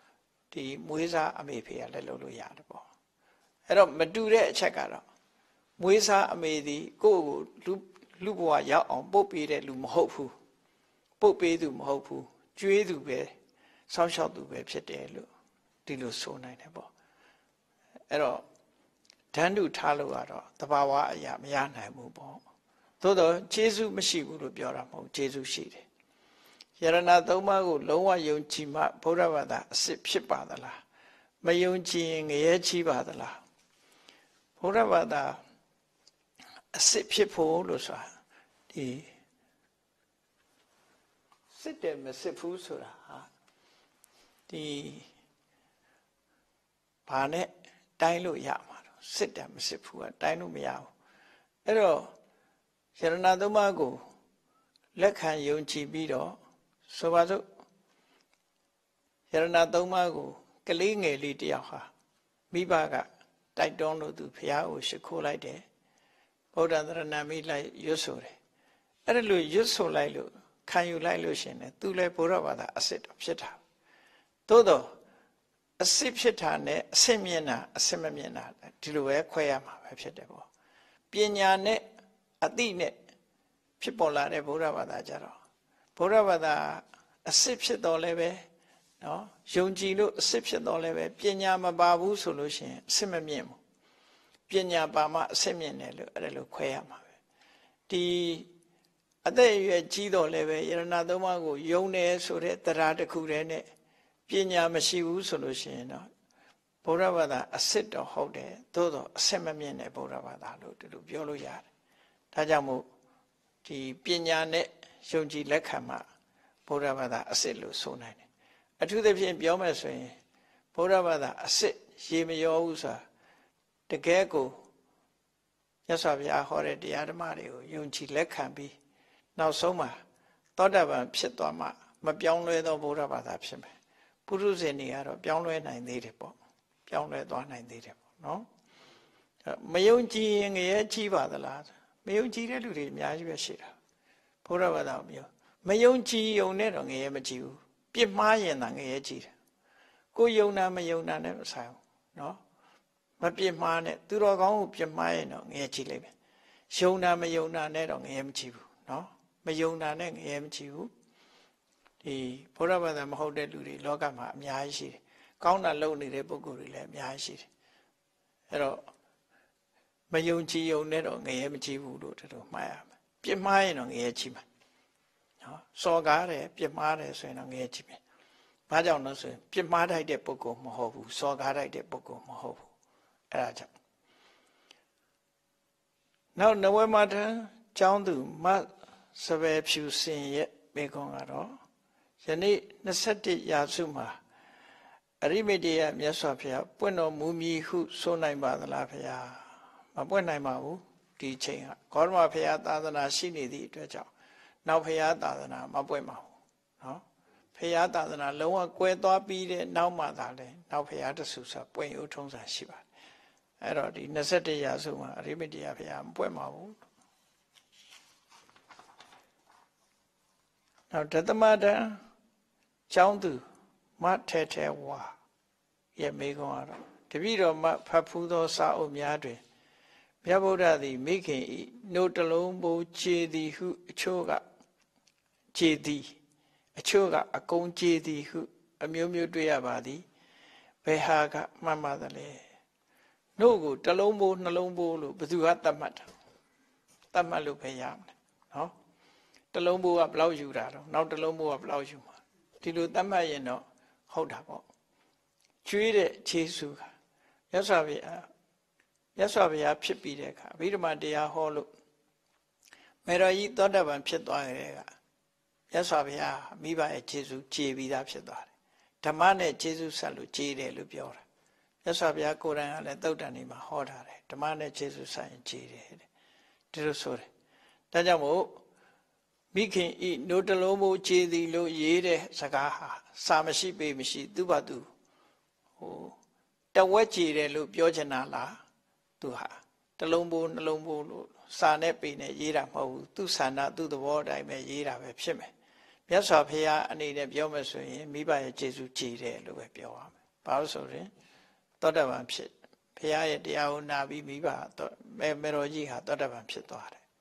ဒီမွေးစားအမေဖေကလည်းလုပ်လို့ရတယ်ပေါ့အဲ့တော့မတူတဲ့အချက်ကတော့မွေးစားအမေဒီကိုယ့်ကိုလူဘဝရောက်အောင်ပုတ်ပေးတဲ့လူမဟုတ်ဘူးပုတ်ပေးသူမဟုတ်ဘူးကျွေးသူပဲစောင့်ရှောက်သူပဲဖြစ်တယ်လို့ဒီလိုဆိုနိုင်တယ်ပေါ့အဲ့တော့ဓာတ်တုထားလို့ကတော့တဘာဝအရာမရနိုင်ဘူးပေါ့သို့တော့ကျေးဇူးမရှိဘူးလို့ပြောတာမဟုတ်ကျေးဇူးရှိတယ်ယရဏသုံးပါးကိုလုံးဝယုံကြည်မှဗုဒ္ဓဘာသာအစစ်ဖြစ်ပါသလားမယုံကြည်ရင်ငရဲကြီးပါသလားဗုဒ္ဓဘာသာအစစ်ဖြစ်ဖို့လို့ဆိုတာဒီစစ်တယ်မစစ်ဘူးဆိုတာဟာဒီဘာနဲ့တိုင်းလို့ရမှာတော့စစ်တယ်မစစ်ဘူးကတိုင်းလို့မရဘူးအဲ့တော့ယရဏသုံးပါးကိုလက်ခံယုံကြည်ပြီးတော့ဆိုပါစို့ယရဏသုံးပါးကိုကလေးငယ်လေးတယောက်ဟာမိဘကတိုက်တွန်းလို့သူဘုရားကိုရှိခိုးလိုက်တယ်ဗုဒ္ဓံတရဏမိလိုက်ရွတ်ဆိုတယ်အဲ့ဒါလို့ရွတ်ဆိုလိုက်လို့ခံယူလိုက်လို့ရှင်တယ်သူလည်းဘုရားဘာသာအစစ်တော်ဖြစ်တာသို့တော့အစစ်ဖြစ်တာနဲ့အစစ်မြင်တာအစစ်မမြင်တာဒီလိုပဲခွဲရမှာပဲဖြစ်တယ်ပေါ့ပညာနဲ့အသိနဲ့ဖြစ်ပေါ်လာတဲ့ဘုရားဘာသာကြတော့ဘုရားဘာသာအစစ်ဖြစ်တော်လည်းပဲနော်ယုံကြည်လို့အစစ်ဖြစ်တော်လည်းပဲပညာမပါဘူးဆိုလို့ရှိရင်အစစ်မမြင်ဘူးပညာပါမှအစစ်မြင်တယ်လို့အဲ့ဒါလိုခွဲရမှာပဲဒီအသက်အရွယ်ကြီးတော်လည်းပဲယရဏသုံးပါးကိုယုံတယ်ဆိုတဲ့တရားတစ်ခုတည်းနဲ့ပညာမရှိဘူးဆိုလို့ရှိရင်တော့ဘုရားဘာသာအစစ်တော်ဟုတ်တယ်သို့တော့အစစ်မမြင်တဲ့ဘုရားဘာသာလို့ဒီလိုပြောလို့ရတယ်ဒါကြောင့်မို့ဒီပညာနဲ့ယုံကြည်လက်ခံမှဘုရားဘာသာအစစ်လို့ဆိုနိုင်တယ်အထူးသဖြင့်ပြောမယ်ဆိုရင်ဘုရားဘာသာအစစ်ရေမရောဘူးဆိုတာတကယ်ကိုမြတ်စွာဘုရားဟောတဲ့တရားဓမ္မတွေကိုယုံကြည်လက်ခံပြီးနောက်ဆုံးမှာသောတာပန်ဖြစ်သွားမှမပြောင်းလဲသောဘုရားဘာသာဖြစ်မယ်ပုရုဇဉ်တွေကတော့ပြောင်းလဲနိုင်သေးတယ်ပေါ့ပြောင်းလဲသွားနိုင်သေးတယ်ပေါ့နော်မယုံကြည်ရင်ငရဲကြီးပါသလားမယုံကြည်တဲ့လူတွေအများကြီးပဲရှိတာဘုရားဘာသာမယုံကြည်ုံနဲ့တော့ငရဲမကြည်ဘူးပြစ်မှားရင်သာငရဲကြည်တယ်ကိုယုံတာမယုံတာနဲ့မဆိုင်ဘူးနော်မပြစ်မှားနဲ့သူတော်ကောင်းကိုပြစ်မှားရင်တော့ငရဲကြည်လိမ့်မယ်ယုံတာမယုံတာနဲ့တော့ငရဲမကြည်ဘူးနော်မယုံတာနဲ့ငရဲမကြည်ဘူးဒီဘုရားဘာသာမဟုတ်တဲ့လူတွေလောကမှာအများကြီးရှိတယ်ကောင်းတာလုပ်နေတဲ့ပုဂ္ဂိုလ်တွေလည်းအများကြီးရှိတယ်အဲ့တော့မယုံကြည်ုံနဲ့တော့ငရဲမကြည်ဘူးလို့တို့မှားရမယ်ပြစ်မှားရင်တော့ငရဲကြည်မှာနော်စော်ကားတယ်ပြစ်မှားတယ်ဆိုရင်တော့ငရဲကြည်မယ်ဘာကြောင့်လဲဆိုရင်ပြစ်မှားထိုက်တဲ့ပုဂ္ဂိုလ်မဟုတ်ဘူးစော်ကားထိုက်တဲ့ပုဂ္ဂိုလ်မဟုတ်ဘူးအဲ့ဒါကြောင့်နောက်နဝမထံကျောင်းသူမစပယ်ဖြူစင်ရဲ့မိကုံကတော့ယနေ့21ရာစုမှာအရိမတေယမြတ်စွာဘုရားပွင့်တော်မူမည်ဟုဆိုနိုင်ပါသလားဘုရားမပွင့်နိုင်ပါဘူးဒီချိန်ကဂေါတမဘုရားသာသနာရှိနေသည့်အတွက်ကြောင့်နောက်ဘုရားသာသနာမပွင့်ပါဘူးနော်ဘုရားသာသနာလုံးဝကွယ်သွားပြီးတဲ့နောက်မှသာလဲနောက်ဘုရားတဆူဆိုပွင့်ရုံထုံးစံရှိပါတယ်အဲ့တော့ဒီ21ရာစုမှာအရိမတေယဘုရားမပွင့်ပါဘူးနောက်ဒသမတံကျောင်းသူမထဲထဲဝါရဲ့မိကုံကတော့တပည့်တော်မဖတ်ဖူးသောစာအုပ်များတွင်မြတ်ဗုဒ္ဓသည်မိခင်ဤနှုတ်တလုံးပိုးခြေသည်ဟုအချို့ကခြေသည်အချို့ကအကုန်ခြေသည်ဟုအမျိုးမျိုးတွေ့ရပါသည်ဘယ်ဟာကမှန်ပါသလဲနှုတ်ကိုတလုံးပိုးနှလုံးပိုးလို့ဘယ်သူကသတ်မှတ်တာသတ်မှတ်လို့ပဲရမယ်နော်တလုံးပိုးကဘယ်လောက်ယူတာတော့နောက်တလုံးပိုးကဘယ်လောက်ယူမှာဒီလိုသတ်မှတ်ရင်တော့ဟုတ်တာပေါ့ကျွေးတဲ့ခြေဆုကမြတ်စွာဘုရားဖြစ်ပြီးတဲ့အခါအဘိဓမ္မာတရားဟောလို့မေတော်ကြီးသောတာပန်ဖြစ်သွားတဲ့ကမြတ်စွာဘုရားမိဘရဲ့ခြေဆုခြေပြီးသားဖြစ်သွားတယ်ဓမ္မနဲ့ခြေဆုဆက်လို့ခြေတယ်လို့ပြောတာမြတ်စွာဘုရားကိုယ်တိုင်ကလည်းသုတ်တန်ဒီမှာဟောထားတယ်ဓမ္မနဲ့ခြေဆုဆက်ရင်ခြေတယ်တဲ့ဒီလိုဆိုတယ်ဒါကြောင့်မို့မိခင်ဤနှုတ်တလုံးမိုးခြေသည်လို့ရေးတဲ့စကားဟာစာမရှိပေမရှိသူ့ဘာသူတဝက်ခြေတယ်လို့ပြောချင်တာလားသူဟာတလုံးပိုးနှလုံးပိုးလို့စာနဲ့ပေနဲ့ရေးတာမဟုတ်ဘူးသူဆန္ဒသူ့သဘောအတိုင်းပဲရေးတာပဲဖြစ်မယ်မြတ်စွာဘုရားအနေနဲ့ပြောမယ်ဆိုရင်မိဘရဲ့ခြေဆုခြေတယ်လို့ပဲပြောရမယ်ဘာဘာလို့ဆိုရင်သောတပန်ဖြစ်ဘုရားရဲ့တရားကိုနာပြီးမိဘမေတော်ကြီးဟာသောတပန်ဖြစ်သွားတယ်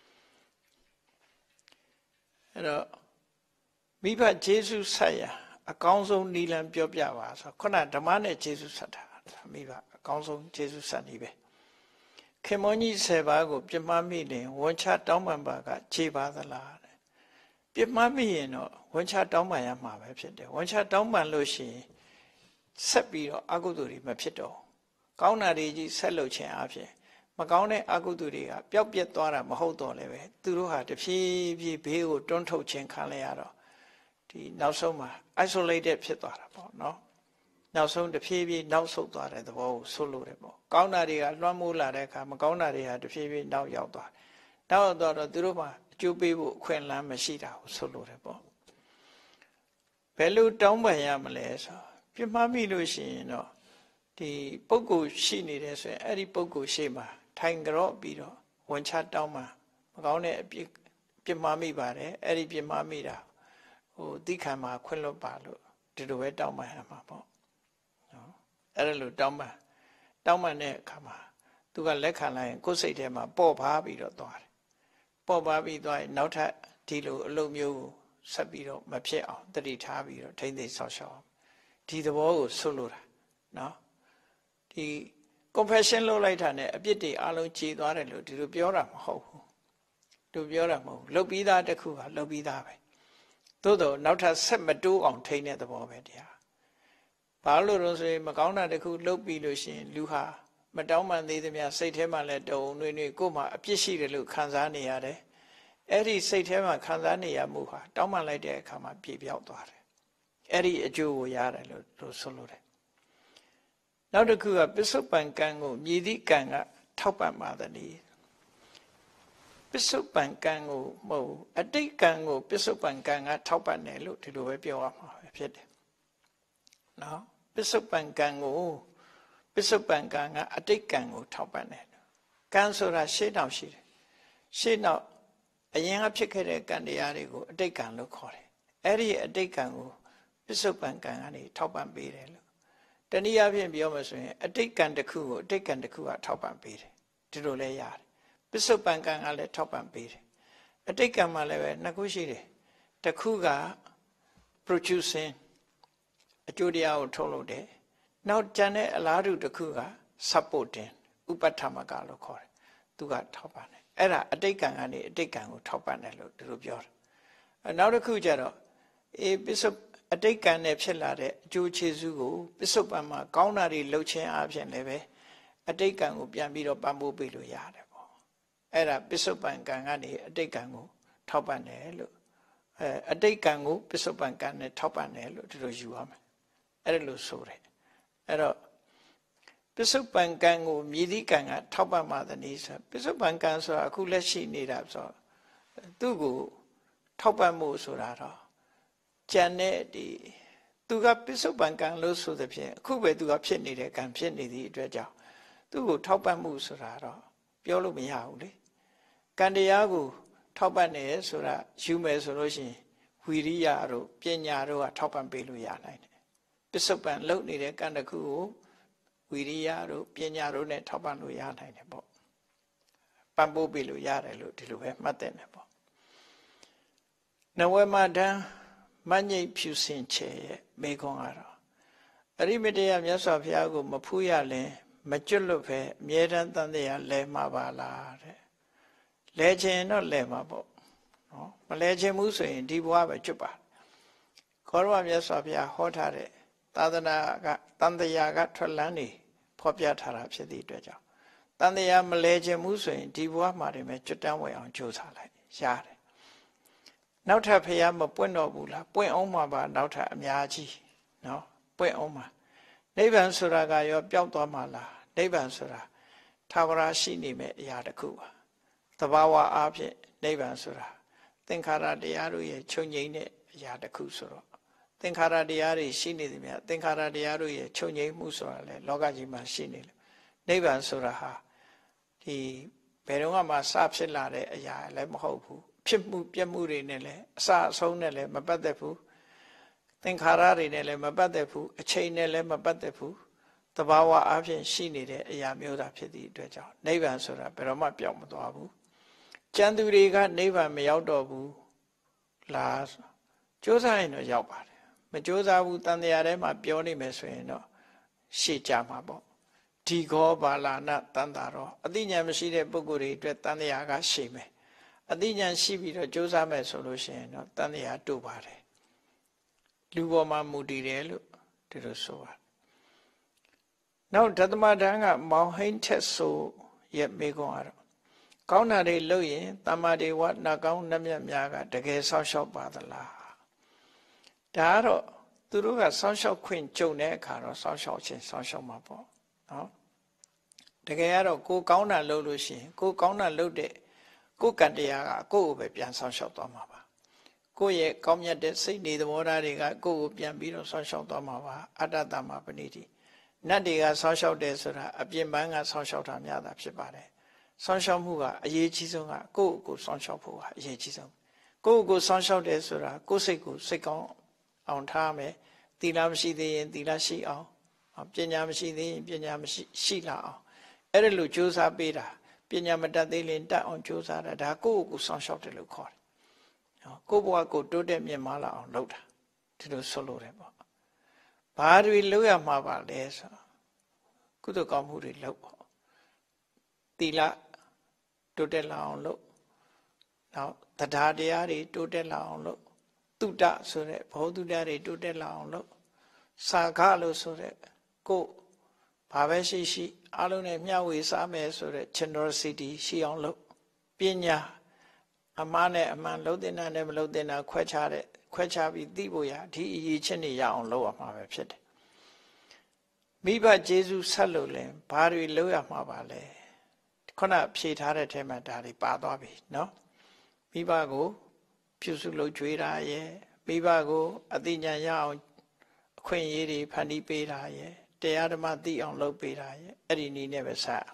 အဲ့တော့မိဘယေရှုဆက်ရအကောင်းဆုံးနိလန်ပြောပြပါဆိုခုနဓမ္မနဲ့ယေရှုဆက်တာမိဘအကောင်းဆုံးယေရှုဆက်နေပဲခင်မွန်ကြီး10ပါးကိုပြမမိရင်ဝန်ချတောင်းပန်ပါကခြေပါသလားတဲ့ပြမမိရင်တော့ဝန်ချတောင်းပန်ရမှာပဲဖြစ်တယ်ဝန်ချတောင်းပန်လို့ရှိရင်ဆက်ပြီးတော့အကုသိုလ်တွေမဖြစ်တော့ကောင်းတာတွေကြီးဆက်လုပ်ခြင်းအပြင်မကောင်းတဲ့အကုသိုလ်တွေကပျောက်ပြက်သွားတာမဟုတ်တော့လည်းပဲသူတို့ဟာတဖြည်းဖြည်းဘေးကိုတွန်းထုတ်ခြင်းခံရရတော့ဒီနောက်ဆုံးမှာ isolated ဖြစ်သွားတာပေါ့နော်နောက်ဆုံးတဖြည်းဖြည်းနောက်ဆုတ်သွားတဲ့သဘောကိုဆိုလိုတယ်ပေါ့ကောင်းတာတွေကလွှမ်းမိုးလာတဲ့အခါမကောင်းတာတွေဟာတဖြည်းဖြည်းနောက်ရောက်သွားနောက်ရောက်တော့သူတို့မှာအကျိုးပေးဖို့အခွင့်အလမ်းမရှိတာကိုဆိုလိုတယ်ပေါ့ဘယ်လိုတောင်းပန်ရမလဲဆိုပြမမိလို့ရှိရင်တော့ဒီပုဂ္ဂိုလ်ရှိနေတယ်ဆိုရင်အဲ့ဒီပုဂ္ဂိုလ်ရှိမှထိုင်ကြော့ပြီးတော့ဝန်ချတောင်းပန်မကောင်းတဲ့အပြစ်မှားမိပါတယ်အဲ့ဒီပြစ်မှားမိတာဟိုသိခံမှာခွင့်လွတ်ပါလို့ဒီလိုပဲတောင်းပန်ရမှာပေါ့နော်အဲ့ဒါလို့တောင်းပန်တဲ့အခါမှာသူကလက်ခံလိုက်ရင်ကိုယ်စိတ်ထဲမှာပေါ့ပါပြီးတော့သွားတယ်ပေါ့ပါပြီးသွားရင်နောက်ထပ်ဒီလိုအလုပ်မျိုးကိုဆက်ပြီးတော့မဖြစ်အောင်တတိထားပြီးတော့ထိမ့်သိမ်းဆောက်ရှောက်ဒီသဘောကိုဆွလို့တာနော်ဒီ confession လုပ်လိုက်တာနဲ့အပြစ်တွေအလုံးခြေသွားတယ်လို့ဒီလိုပြောတာမဟုတ်ဘူးသူပြောတာမဟုတ်ဘူးလုပ်ပြီးသားတစ်ခုကလုပ်ပြီးသားပဲသို့တော့နောက်ထပ်ဆက်မတိုးအောင်ထိန်းတဲ့သဘောပဲတရားဘာလို့လို့ဆိုရင်မကောင်းတာတစ်ခုလုပ်ပြီးလို့ရှိရင်လူဟာမတောင်းပန်သေးသမျှစိတ်ထဲမှာလည်းတုံနှွေးနှွေးကိုယ်မှာအပြစ်ရှိတယ်လို့ခံစားနေရတယ်အဲ့ဒီစိတ်ထဲမှာခံစားနေရမှုဟာတောင်းပန်လိုက်တဲ့အခါမှာပြေပြောက်သွားတယ်အဲ့ဒီအကျိုးကိုရတယ်လို့ဆိုလိုတယ်နောက်တစ်ခုကပစ္စုပန်ကံကိုမြည်သည့်ကံကထောက်ပံ့ပါသနည်းပစ္စုပန်ကံကိုမဟုတ်အတိတ်ကံကိုပစ္စုပန်ကံကထောက်ပံ့တယ်လို့ဒီလိုပဲပြောရမှာပဲဖြစ်တယ်နော်ပစ္စုပန်ကံကိုပစ္စုပန်ကံကအတိတ်ကံကိုထောက်ပံ့တယ်ကံဆိုတာရှေ့နောက်ရှိတယ်ရှေ့နောက်အရင်ကဖြစ်ခဲ့တဲ့ကံတရားတွေကိုအတိတ်ကံလို့ခေါ်တယ်အဲ့ဒီအတိတ်ကံကိုပစ္စုပန်ကံကနေထောက်ပံ့ပေးတယ်လို့တနည်းအားဖြင့်ပြောမှဆိုရင်အတိတ်ကံတစ်ခုကိုအတိတ်ကံတစ်ခုကထောက်ပံ့ပေးတယ်ဒီလိုလဲရတယ်ပစ္စုပန်ကံကလည်းထောက်ပံ့ပေးတယ်အတိတ်ကံမှာလည်းပဲနှစ်ခုရှိတယ်တစ်ခုက producing အကျိုးတရားကိုထုတ်လုပ်တယ်နောက်ကျန်တဲ့အလားတူတစ်ခုက supporting ဥပဋ္ဌမကလို့ခေါ်တယ်သူကထောက်ပံ့တယ်အဲ့ဒါအတိတ်ကံကနေအတိတ်ကံကိုထောက်ပံ့တယ်လို့ဒီလိုပြောတယ်နောက်တစ်ခုကျတော့ပစ္စုအတိတ်ကံနဲ့ဖြစ်လာတဲ့အကျိုးကျေးဇူးကိုပစ္စုပန်မှာကောင်းတာတွေလှုပ်ခြင်းအပြင်လည်းပဲအတိတ်ကံကိုပြန်ပြီးတော့ပံ့ပိုးပေးလို့ရတယ်ပေါ့အဲ့ဒါပစ္စုပန်ကံကနေအတိတ်ကံကိုထောက်ပံ့တယ်လို့အတိတ်ကံကိုပစ္စုပန်ကံနဲ့ထောက်ပံ့တယ်လို့ဒီလိုယူရမယ်အဲ့ဒါလို့ဆိုတယ်အဲ့တော့ပစ္စုပန်ကံကိုမြည်သည့်ကံကထောက်ပံ့ပါသနည်းဆိုပစ္စုပန်ကံဆိုတာအခုလက်ရှိနေတာဆိုသူ့ကိုထောက်ပံ့မှုဆိုတာတော့ကျန်တဲ့ဒီသူကပစ္စုပန်ကံလို့ဆိုသဖြင့်အခုပဲသူကဖြစ်နေတဲ့ကံဖြစ်နေသည့်အတွက်ကြောင့်သူ့ကိုထောက်ပံ့မှုဆိုတာတော့ပြောလို့မရဘူးလေကံတရားကိုထောက်ပံ့တယ်ဆိုတာယူမယ်ဆိုလို့ရှိရင်ဝီရိယတို့ပညာတို့ကထောက်ပံ့ပေးလို့ရနိုင်တယ်ပစ္စုပန်လုပ်နေတဲ့ကံတစ်ခုကိုဝီရိယတို့ပညာတို့နဲ့ထောက်ပံ့လို့ရနိုင်တယ်ပေါ့ပံ့ပိုးပေးလို့ရတယ်လို့ဒီလိုပဲမှတ်တဲ့တယ်ပေါ့နဝမတံမညိတ်ဖြူစင်ချေရဲ့မိခွန်းကတော့အရိမတယမြတ်စွာဘုရားကိုမဖူးရလင်မကျွတ်လွတ်ပဲအမြဲတမ်းတန်တရားလဲမှာပါလားတဲ့လဲခြင်းတော့လဲမှာပေါ့နော်မလဲခြင်းမှုဆိုရင်ဒီဘဝပဲကျွတ်ပါခေါရမမြတ်စွာဘုရားဟောထားတဲ့သာသနာကတန်တရားကထွက်လန်းနေဖော်ပြထားတာဖြစ်သည့်အတွက်ကြောင့်တန်တရားမလဲခြင်းမှုဆိုရင်ဒီဘဝမှာတည်းပဲကျွတ်တန်းဝယ်အောင်ကြိုးစားလိုက်ရတယ်နောက်ထပ်ဖះမပွင့်တော့ဘူးလားပွင့်အောင်မှာပါနောက်ထပ်အများကြီးနော်ပွင့်အောင်မှာနိဗ္ဗာန်ဆိုတာကရောပျောက်သွားမှာလားနိဗ္ဗာန်ဆိုတာသာဝရရှိနေမဲ့အရာတစ်ခုပါသဘာဝအားဖြင့်နိဗ္ဗာန်ဆိုတာသင်္ခါရတရားတို့ရဲ့ချုပ်ငြိမ်းတဲ့အရာတစ်ခုဆိုတော့သင်္ခါရတရားတွေရှိနေသည်များသင်္ခါရတရားတို့ရဲ့ချုပ်ငြိမ်းမှုဆိုတာလေလောကကြီးမှာရှိနေလို့နိဗ္ဗာန်ဆိုတာဟာဒီဘယ်တော့မှစဖြစ်လာတဲ့အရာလည်းမဟုတ်ဘူးဖြစ်မှုပြက်မှုတွေနဲ့လည်းအစအဆုံးနဲ့လည်းမပတ်သက်ဘူးသင်္ခါရတွေနဲ့လည်းမပတ်သက်ဘူးအချိန်နဲ့လည်းမပတ်သက်ဘူးတဘာဝအဖြစ်ရှိနေတဲ့အရာမျိုးသာဖြစ်သည့်အတွက်ကြောင့်နိဗ္ဗာန်ဆိုတာဘယ်တော့မှပျောက်မသွားဘူးကျန်သူတွေကနိဗ္ဗာန်မရောက်တော့ဘူးလားကြိုးစားရင်တော့ရောက်ပါတယ်မကြိုးစားဘူးတန်တရားထဲမှာပြောနေမယ်ဆိုရင်တော့ရှေ့ကြမှာပေါ့ဒီခောဘာလာနတန်တာတော့အသိဉာဏ်မရှိတဲ့ပုဂ္ဂိုလ်တွေအတွက်တန်တရားကရှေ့မယ်အသိဉာဏ်ရှိပြီးတော့ကြိုးစားမယ်ဆိုလို့ရှိရင်တော့တန်တရားတို့ပါတယ်လူပေါ်မှာမူတည်တယ်လို့ဒီလိုဆိုပါနောက်ဓမ္မတန်ကမောင်ဟိန်းထက်ဆိုရဲ့မိကွန်းကတော့ကောင်းတာတွေလုပ်ရင်တမ္မာဒေဝနှကောင်းနှမြတ်များကတကယ်ဆောက်ရှောက်ပါသလားဒါကတော့သူတို့ကဆောက်ရှောက်ခွင့်ကြုံတဲ့အခါတော့ဆောက်ရှောက်ခြင်းဆောက်ရှောက်မှာပေါ့နော်တကယ်ကတော့ကိုကောင်းတာလုပ်လို့ရှိရင်ကိုကောင်းတာလုပ်တဲ့ကိုကံတရားကကိုယ့်ကိုပဲပြန်ဆောက်ရှောက်သွားမှာပါကိုယ့်ရဲ့ကောင်းမြတ်တဲ့စိတ်နေသဘောထားတွေကကိုယ့်ကိုပြန်ပြီးတော့ဆောက်ရှောက်သွားမှာပါအတ္တတမပဏိတိနတ်တွေကဆောက်ရှောက်တယ်ဆိုတာအပြင်ပန်းကဆောက်ရှောက်တာများတာဖြစ်ပါတယ်ဆောက်ရှောက်မှုကအရေးကြီးဆုံးကကိုယ့်ကိုဆောက်ရှောက်ဖို့ကအရေးကြီးဆုံးကိုယ့်ကိုဆောက်ရှောက်တယ်ဆိုတာကိုယ့်စိတ်ကိုစိတ်ကောင်းအောင်ထားမယ်သီလမရှိသေးရင်သီလရှိအောင်ပညာမရှိသေးရင်ပညာရှိလာအောင်အဲ့ဒါလို့ကြိုးစားပေးတာပညာမတတ်သေးရင်တတ်အောင်ကြိုးစားတာဒါကိုယ့်ကိုဆောက်ရှောက်တယ်လို့ခေါ်တယ်ကိုယ့်ဘဝကိုတိုးတက်မြင့်မားလာအောင်လုပ်တာဒီလိုဆိုလို့တယ်ပေါ့ဘာတွေလုပ်ရမှာပါလဲဆိုကုသိုလ်ကောင်းမှုတွေလုပ်ပေါ့သီလတိုးတက်လာအောင်လုပ်နောက်တရားတရားတွေတိုးတက်လာအောင်လုပ်တုဒ္ဒဆိုတဲ့ဘောဓုတရားတွေတိုးတက်လာအောင်လုပ်စာခလို့ဆိုတဲ့ကိုဘာပဲရှိရှိအလုံးနဲ့မျှဝေစားမယ်ဆိုတဲ့ generosity ရှိအောင်လုပ်ပညာအမှားနဲ့အမှန်လုံးတင်တာနဲ့မလုံးတင်တာခွဲခြားပြီးသိဖို့ရဒီအရေးချင်းတွေရအောင်လုပ်ရမှာပဲဖြစ်တယ်မိဘကျေးဇူးဆက်လို့လဲဘာတွေလုပ်ရမှာပါလဲခုနဖြေထားတဲ့ထဲမှာဒါတွေပါသွားပြီเนาะမိဘကိုပြုစုလုပ်ကြွေးတာရဲ့မိဘကိုအသိဉာဏ်ရအောင်အခွင့်အရေးတွေဖန်တီးပေးတာရဲ့တရားဓမ္မသိအောင်လုပ်ပေးတာရဲ့အဲ့ဒီနည်းနဲ့ပဲဆက်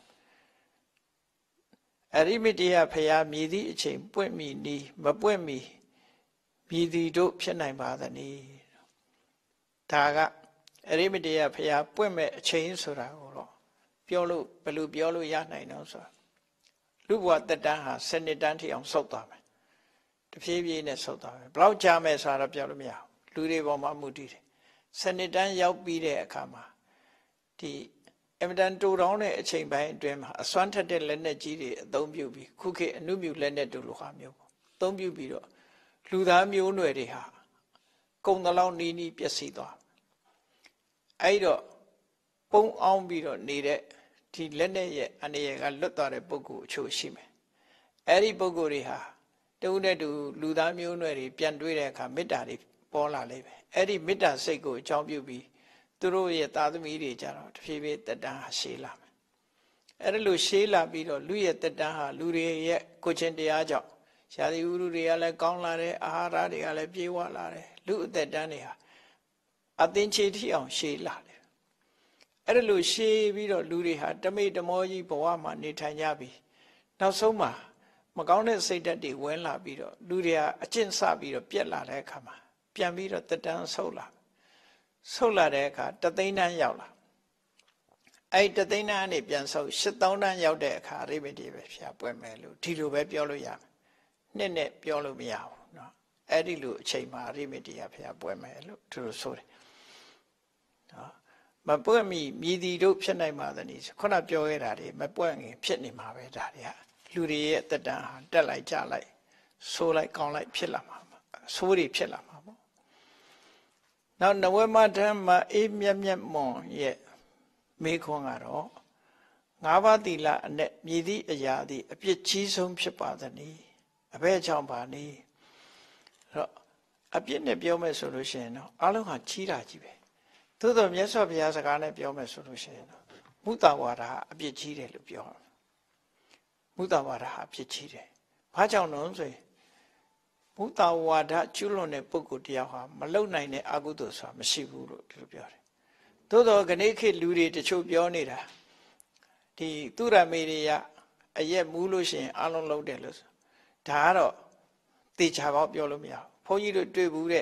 အရိမတ္တယဖရာမြည်သည့်အချိန်ပွင့်မိနီးမပွင့်မီမြည်သည်တို့ဖြစ်နိုင်ပါသနည်းဒါကအရိမတ္တယဖရာပွင့်မဲ့အချိန်ဆိုတာကိုတော့ပြောလို့ဘယ်လိုပြောလို့ရနိုင်တော့ဆိုလူဘဝတက်တန်းဟာ7နှစ်တန်းထိအောင်ဆုတ်သွားမယ်တဖြည်းဖြည်းနဲ့ဆုတ်သွားမယ်ဘယ်လောက်ကြာမယ်ဆိုတော့ပြောလို့မရဘူးလူတွေပေါ်မှာမူတည်တယ်7နှစ်တန်းရောက်ပြီးတဲ့အခါမှာဒီအမတန်တူတောင်းတဲ့အချိန်ပိုင်းအတွင်းမှာအစွမ်းထက်တဲ့လက်နက်ကြီးတွေအသုံးပြုပြီးခုခေတ်အနုမြူလက်နက်တို့လိုဟာမျိုးပေါ့အသုံးပြုပြီးတော့လူသားမျိုးနွယ်တွေဟာကုံတလောက်နီးနီးပျက်စီးသွားအဲ့တော့ပုံအောင်ပြီးတော့နေတဲ့ဒီလက်နက်ရဲ့အနေရကလွတ်သွားတဲ့ပုဂ္ဂိုလ်အချို့ရှိမယ်အဲ့ဒီပုဂ္ဂိုလ်တွေဟာတူနဲ့တူလူသားမျိုးနွယ်တွေပြန်တွေ့တဲ့အခါမေတ္တာတွေပေါ်လာလိမ့်မယ်အဲ့ဒီမေတ္တာစိတ်ကိုအကြောင်းပြုပြီးသူတို့ရဲ့သာသမီတွေကြတော့တဖြည်းဖြည်းတက်တန်းဟာရှည်လာမယ်အဲ့ဒါလို့ရှည်လာပြီးတော့လူရဲ့တက်တန်းဟာလူတွေရဲ့ကိုချင်းတရားကြောင့်ရှားသီဥရုတွေကလည်းကောင်းလာတယ်အာဟာရတွေကလည်းပြေဝလာတယ်လူအသက်တန်းတွေဟာအသင်္ချေထိအောင်ရှည်လာတယ်အဲ့ဒါလို့ရှည်ပြီးတော့လူတွေဟာတမိတ်တမောကြီးဘဝမှာနေထိုင်ကြပြီးနောက်ဆုံးမှာမကောင်းတဲ့စိတ်ဓာတ်တွေဝင်လာပြီးတော့လူတွေဟာအကျင့်စပြီးတော့ပြက်လာတဲ့အခါမှာပြန်ပြီးတော့တက်တန်းဆုတ်လာတဲ့အခါတသိန်းတန်းရောက်လာအဲ့တသိန်းတန်းကနေပြန်ဆုတ်8000တန်းရောက်တဲ့အခါအရိမတ္တိပဲဖြာပွင့်မယ်လို့ဒီလိုပဲပြောလို့ရမယ်နှစ်နဲ့ပြောလို့မရဘူးเนาะအဲ့ဒီလိုအချိန်မှာအရိမတ္တိဖြာပွင့်မယ်လို့သူတို့ဆိုတယ်เนาะမပွင့်မီမြည်သည်တို့ဖြစ်နိုင်ပါသနည်းခုနပြောခဲ့တာတွေမပွင့်ခင်ဖြစ်နေမှာပဲဒါတွေကလူတွေရဲ့တက်တန်းဟာတက်လိုက်ကြလိုက်ဆိုးလိုက်ကောင်းလိုက်ဖြစ်လာမှာဆိုးတွေဖြစ်လာမှာပေါ့နောက်နဝမဓမ္မအေးမြတ်မြတ်မွန်ရဲ့မေခွန်းကတော့၅ပါးသီလအနဲ့မြည်သည့်အရာသည်အပြစ်ကြီးဆုံးဖြစ်ပါသနည်းအဘဲကြောင့်ပါနည်းအဲ့တော့အပြစ်နဲ့ပြောမယ်ဆိုလို့ရှိရင်တော့အလုံးဟာကြီးတာကြီးပဲသို့တော်မြတ်စွာဘုရားစကားနဲ့ပြောမယ်ဆိုလို့ရှိရင်တော့မုတ္တဝါဒအပြစ်ကြီးတယ်လို့ပြောတယ်မုတ္တဝါဒအပြစ်ကြီးတယ်ဘာကြောင့်လဲဆိုရင်မုတ္တဝါဒကျွလွန်တဲ့ပုဂ္ဂိုလ်တရားဟာမလုံနိုင်တဲ့အကုသိုလ်ဆိုတာမရှိဘူးလို့ဒီလိုပြောတယ်သို့တော်ခဏခေတ်လူတွေတချို့ပြောနေတာဒီသူရမေတွေကအရက်မူးလို့ရှိရင်အလုံးလုံးတယ်လို့ဒါကတော့တေချာပေါက်ပြောလို့မရဘူးဘုန်းကြီးတို့တွေ့ဘူးတဲ့အ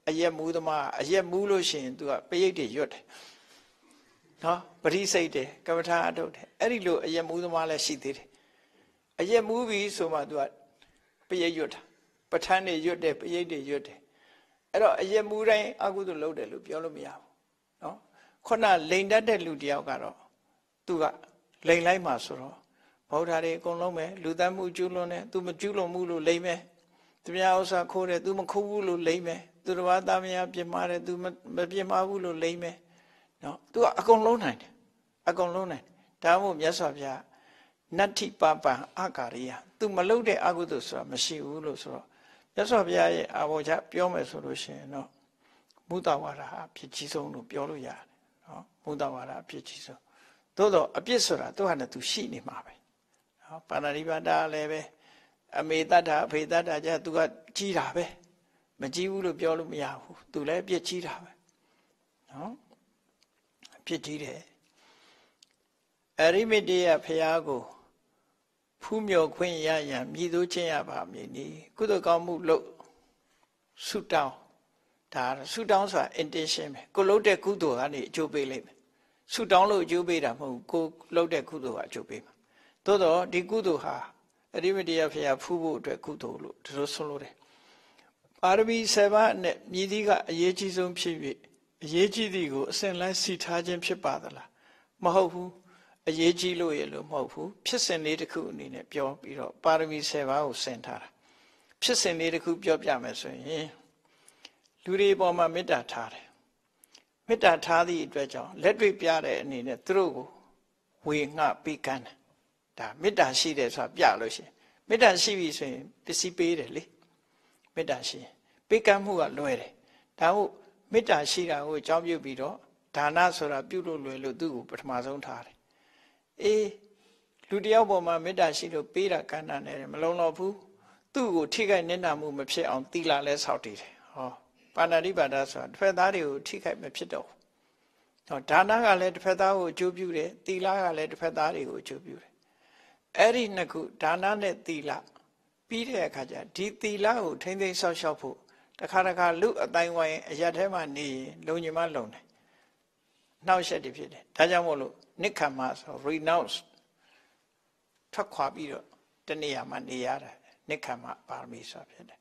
အရက်မူးသမားအရက်မူးလို့ရှိရင် तू ကပရိတ်တွေရွတ်တယ်နော်ပရိစိတ်တယ်ကမ္မထာအထုတ်တယ်အဲ့ဒီလိုအရက်မူးသမားလည်းရှိသေးတယ်အရက်မူးပြီဆိုမှ तू ကပရိတ်ရွတ်တာပဋ္ဌာန်းတွေရွတ်တယ်ပရိတ်တွေရွတ်တယ်အဲ့တော့အရက်မူးတိုင်းအကုသိုလ်လုပ်တယ်လို့ပြောလို့မရဘူးနော်ခုနလိန်တတ်တဲ့လူတယောက်ကတော့ तू ကလိန်လိုက်မှဆိုတော့ဗုဒ္ဓတွေအကုန်လုံးပဲလူသားမှုကျူးလွန်တယ် तू မကျူးလွန်မှုလို့လိန်မယ်သူများဥစ္စာခိုးတယ် तू မခိုးဘူးလို့လိန်မယ်သူတစ်ပါးသားမယားပြစ်မှားတယ် तू မပြစ်မှားဘူးလို့လိန်မယ်နော် तू ကအကုန်လုံးနိုင်တယ်အကုန်လုံးနိုင်တယ်ဒါမှမဟုတ်မြတ်စွာဘုရားနတ္ထိပပံအကာရိယ तू မလုပ်တဲ့အကုသိုလ်ဆိုတာမရှိဘူးလို့ဆိုတော့မြတ်စွာဘုရားရဲ့အာဘောချပြောမယ်ဆိုလို့ရှိရင်တော့မုဒ္ဒဝါဒအဖြစ်ကြီးဆုံးလို့ပြောလို့ရတယ်နော်မုဒ္ဒဝါဒအဖြစ်ကြီးဆုံးသို့တော့အပြစ်ဆိုတာသူဟာနဲ့သူရှိနေမှာပဲနော်ပါဏာတိပါဒလည်းပဲအမေတ္တာအဖေတ္တာကြသူကကြီးတာပဲမကြီးဘူးလို့ပြောလို့မရဘူးသူလည်းအပြစ်ကြီးတာပဲနော်အပြစ်ကြီးတယ်အရိမတေယဖရာကိုဖူးမြော်ခွင့်ရရန်မြည်သိုးခြင်းရပါမည်နီကုသိုလ်ကောင်းမှုလို့ဆုတောင်းဒါဆုတောင်းဆိုတာ intention ပဲကိုလုပ်တဲ့ကုသိုလ်ကနေအကျိုးပေးလိမ့်မယ်ဆုတောင်းလို့အကျိုးပေးတာမဟုတ်ဘူးကိုလုပ်တဲ့ကုသိုလ်ကအကျိုးပေးမှာသို့တော့ဒီကုသိုလ်ဟာအရိမတေယဖရာဖူးဖို့အတွက်ကုသိုလ်လို့ဒီလိုဆိုလို့တယ်ပါရမီ7ပါးနဲ့မြည်သည့်ကအရေးကြီးဆုံးဖြစ်၍အရေးကြီးသည်ကိုအစဉ်လိုက်စီထားခြင်းဖြစ်ပါသလားမဟုတ်ဘူးအရေးကြီးလို့ရလို့မဟုတ်ဘူးဖြစ်စဉ်လေးတစ်ခုအနေနဲ့ပြောပြီးတော့ပါရမီ7ပါးကိုဆင်ထားတာဖြစ်စဉ်လေးတစ်ခုပြောပြမယ်ဆိုရင်လူတွေပေါ်မှာမေတ္တာထားတယ်မေတ္တာထားသည့်အတွက်ကြောင့်လက်တွေ့ပြတဲ့အနေနဲ့သူတို့ကိုဝေငှပေးကမ်းတယ်ဒါမေတ္တာရှိတယ်ဆိုတာပြလို့ရှိရင်မေတ္တာရှိပြီဆိုရင်ပစ္စည်းပေးတယ်လေမေတ္တာရှိရင်ပေးကမ်းမှုကလွယ်တယ်ဒါဟုတ်မေတ္တာရှိတာကိုအကြောင်းပြုပြီးတော့ဒါနဆိုတာပြုလို့လွယ်လို့သူ့ကိုပထမဆုံးထားတယ်အေးလူတယောက်ပေါ်မှာမေတ္တာရှိလို့ပေးတာကမ်းတာနဲ့မလုံတော့ဘူးသူ့ကိုထိခိုက်နစ်နာမှုမဖြစ်အောင်သီလလဲဆောက်တည်တယ်ဟောပါဏာတိပါဒဆိုတာတစ်ဖက်သားတွေကိုထိခိုက်မဖြစ်တော့ဘူးဟောဒါနကလည်းတစ်ဖက်သားကိုအကျိုးပြုတယ်သီလကလည်းတစ်ဖက်သားတွေကိုအကျိုးပြုတယ်အဲ့ဒီနှစ်ခုဒါနနဲ့သီလပြီးတဲ့အခါကျဒီသီလကိုထိမ့်သိမ်းဆောက်ရှောက်ဖို့တခါတခါလူအတိုင်းဝိုင်းအရက်ထဲမှာနေရင်လုံညီမလုံတယ်နှောက်ယှက်တွေဖြစ်တယ်ဒါကြောင့်မို့လို့နိက္ခမဆို renounce ထွက်ခွာပြီးတော့တနေရာမှာနေရတာနိက္ခမပါရမီဆိုဖြစ်တယ်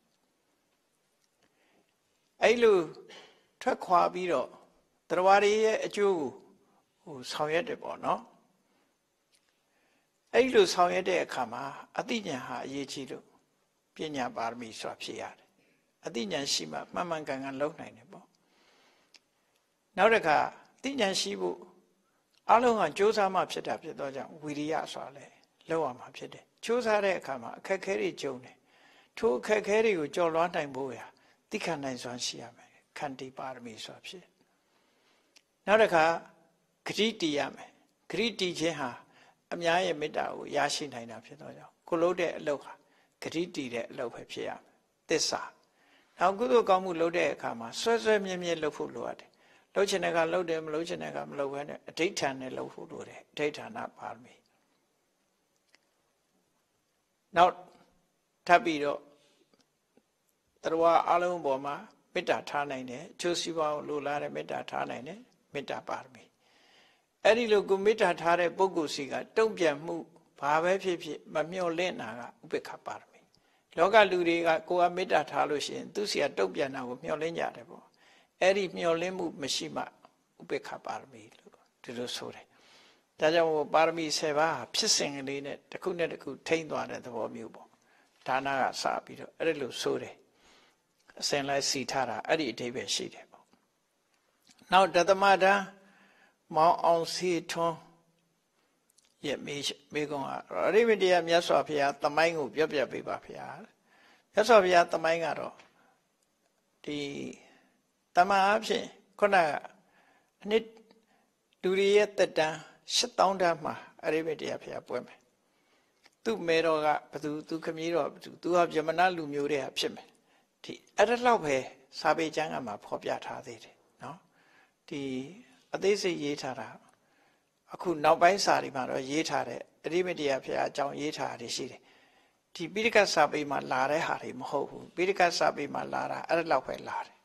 အဲ့လိုထွက်ခွာပြီးတော့တရားတွေရဲ့အကျိုးကိုဆောင်ရွက်တယ်ပေါ့နော်အဲ့လိုဆောင်ရွက်တဲ့အခါမှာအသိဉာဏ်ဟာအရေးကြီးလို့ပညာပါရမီဆိုတာဖြစ်ရတယ်အသိဉာဏ်ရှိမှမှန်မှန်ကန်ကန်လုပ်နိုင်တယ်ပေါ့နောက်တစ်ခါအသိဉာဏ်ရှိဖို့အလုံးကကြိုးစားမှဖြစ်တာဖြစ်တော့ကြောင့်ဝိရိယဆိုတာလည်းလောက်ရမှာဖြစ်တယ်ကြိုးစားတဲ့အခါမှာအခက်အခဲတွေကြုံတယ်ထိုအခက်အခဲတွေကိုကျော်လွှားနိုင်ဖို့ရာသိခံနိုင်စွမ်းရှိရမယ်ခန္တီပါရမီဆိုတာဖြစ်နောက်တစ်ခါဂရိတည်ရမယ်ဂရိတည်ခြင်းဟာအများရဲ့မေတ္တာကိုရရှိနိုင်တာဖြစ်တော့ကြောင့်ကိုလုပ်တဲ့အလုပ်ဟာဂရိတည်တဲ့အလုပ်ပဲဖြစ်ရမယ်သစ္စာနောက်ကုသိုလ်ကောင်းမှုလုပ်တဲ့အခါမှာဆွဲဆွဲမြဲမြဲလုပ်ဖို့လိုရတယ်လုပ်ချင်တဲ့ကလုပ်တယ်မလုပ်ချင်တဲ့ကမလုပ်ဘဲနဲ့အဋိဋ္ဌာန်နဲ့လုပ်ဖို့လိုတယ်အဋိဋ္ဌာဏပါရမီနောက်ထပ်ပြီးတော့တရားအလုံးပေါ်မှာမေတ္တာထားနိုင်တယ်အကျိုးစီးပွားကိုလိုလားတဲ့မေတ္တာထားနိုင်တယ်မေတ္တာပါရမီအဲ့ဒီလိုကိုမေတ္တာထားတဲ့ပုဂ္ဂိုလ်စီကတုံ့ပြန်မှုဘာပဲဖြစ်ဖြစ်မမျှော်လင့်တာကဥပေက္ခပါရမီလောကလူတွေကကိုယ်ကမေတ္တာထားလို့ရှိရင်သူစီကတုံ့ပြန်တာကိုမျှော်လင့်ကြတယ်ပေါ့အဲ့ဒီမျှော်လင့်မှုမရှိမှဥပေက္ခပါရမီလို့ဒီလိုဆိုတယ်ဒါကြောင့်ပါရမီ7ပါးဖြစ်စဉ်ကလေးနဲ့တစ်ခုနဲ့တစ်ခုထိမ့်သွားတဲ့သဘောမျိုးပေါ့ဒါနကစပြီးတော့အဲ့လိုဆိုတယ်အစဉ်လိုက်စီထားတာအဲ့ဒီအဓိပ္ပာယ်ရှိတယ်ပေါ့နောက်တသမတံမောင်အောင်စီထွန်းရဲ့မိကုံကအရိမတေယမြတ်စွာဘုရားသမိုင်းကိုပြပြပေးပါဗျာမြတ်စွာဘုရားသမိုင်းကတော့ဒီတမန်အဖြစ်ခုနကအနှစ်လူတွေရဲ့တက်တန်း8000တန်းမှာအရိမတေယဘုရားပွဲမယ်သူ့မေတော်ကဘသူသူခမည်းတော်ဘသူသူဟာဗြဟ္မဏလူမျိုးတွေဟာဖြစ်မယ်ဒီအဲ့ဒါလောက်ပဲစာပေကျမ်းကမှာဖော်ပြထားသေးတယ်နော်ဒီအသေးစိတ်ရေးထားတာအခုနောက်ပိုင်းစာတွေမှာတော့ရေးထားတဲ့အရိမတေယဘုရားအကြောင်းရေးထားတာရှိတယ်ဒီပိဋကစာပေမှာလာတဲ့ဟာတွေမဟုတ်ဘူးပိဋကစာပေမှာလာတာအဲ့ဒါလောက်ပဲလာတယ်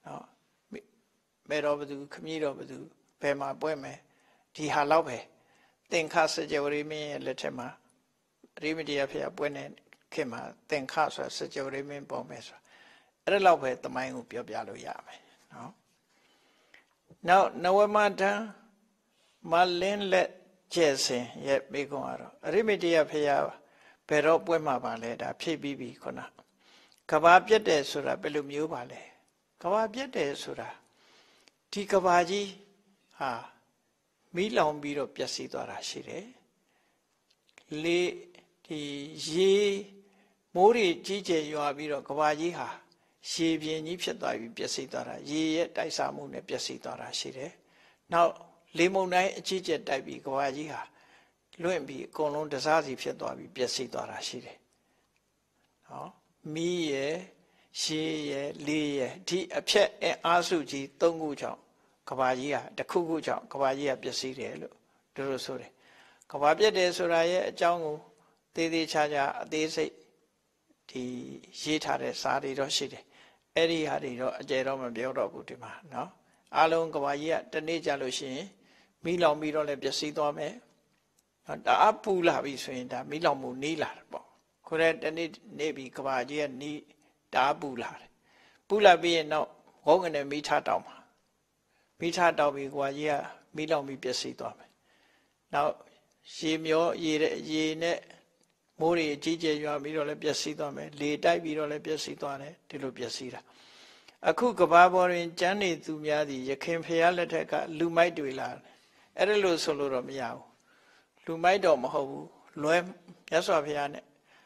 နော်မဲတော်ဘသူခမည်းတော်ဘသူဘယ်မှာပွဲမယ်ဒီဟာလောက်ပဲသင်္ခစကြဝဠာမင်းရဲ့လက်ထက်မှာအရိမတ္တရာဖျားပွဲနေခင်မှာသင်္ခဆိုစကြဝဠာမင်းပေါ်မယ်ဆိုအဲ့ဒါလောက်ပဲသမိုင်းကိုပြောပြလို့ရမယ်နော်နောက်နဝမတံမလင်းလက်ကျဲစင်ရဲ့မိကွန်ကတော့အရိမတ္တရာဖျားဘယ်တော့ပွဲမှာပါလဲဒါဖြည့်ပြီးပြီခုနကဘာပြတ်တယ်ဆိုတာဘယ်လိုမျိုးပါလဲကဘာပြတ်တယ်ဆိုတာဒီကဘာကြီးဟာမီးလောင်ပြီးတော့ပျက်စီးသွားတာရှိတယ်လေဒီရေမိုးတွေကြီးကျယ်ရွာပြီးတော့ကဘာကြီးဟာရေပြင်ကြီးဖြစ်သွားပြီးပျက်စီးသွားတာရေရဲ့တိုက်စားမှုနဲ့ပျက်စီးသွားတာရှိတယ်နောက်လေမုန်တိုင်းအကြီးကျယ်တိုက်ပြီးကဘာကြီးဟာလွင့်ပြီးအကုန်လုံးတစားစီဖြစ်သွားပြီးပျက်စီးသွားတာရှိတယ်နော်မီးရဲ့ရှေးရဲ့လေရဲ့ဒီအဖြက်အားစုကြီး၃ခုကြောင့်ကဘာကြီးဟာတစ်ခုခုကြောင့်ကဘာကြီးကပျက်စီးတယ်လို့တို့ဆိုတယ်ကဘာပြတ်တယ်ဆိုတာရဲ့အကြောင်းကိုသေးသေးချာချာအသေးစိတ်ဒီရေးထားတဲ့စာတွေတော့ရှိတယ်အဲ့ဒီဟာတွေတော့အကျယ်တော့မပြောတော့ဘူးဒီမှာနော်အားလုံးကဘာကြီးကတနေ့ကြလို့ရှိရင်မီးလောင်ပြီးတော့လည်းပျက်စီးသွားမယ်တအားပူလာပြီဆိုရင်ဒါမီးလောင်မှုနီးလာတယ်ပေါ့ခုတည်းတနေ့နေပြီကဘာကြီးကနီးတအားပူလာတယ်ပူလာပြီးရင်တော့ဝုန်းကနေမီးထတောက်မှာမီးထတောက်ပြီးကဘာကြီးကမီးလောင်ပြီးပျက်စီးသွားမယ်နောက်ရေမျောရေနဲ့မိုးတွေအကြီးကျယ်ရွာပြီးတော့လည်းပျက်စီးသွားမယ်လေတိုက်ပြီးတော့လည်းပျက်စီးသွားတယ်ဒီလိုပျက်စီးတာအခုကဘာပေါ်တွင်ကျမ်းနေသူများသည်ယခင်ဖျားလက်ထက်ကလူမိုက်တွေလာအဲ့ဒါလို့ဆိုလို့တော့မရဘူးလူမိုက်တော့မဟုတ်ဘူးလွဲမြတ်စွာဘုရားနဲ့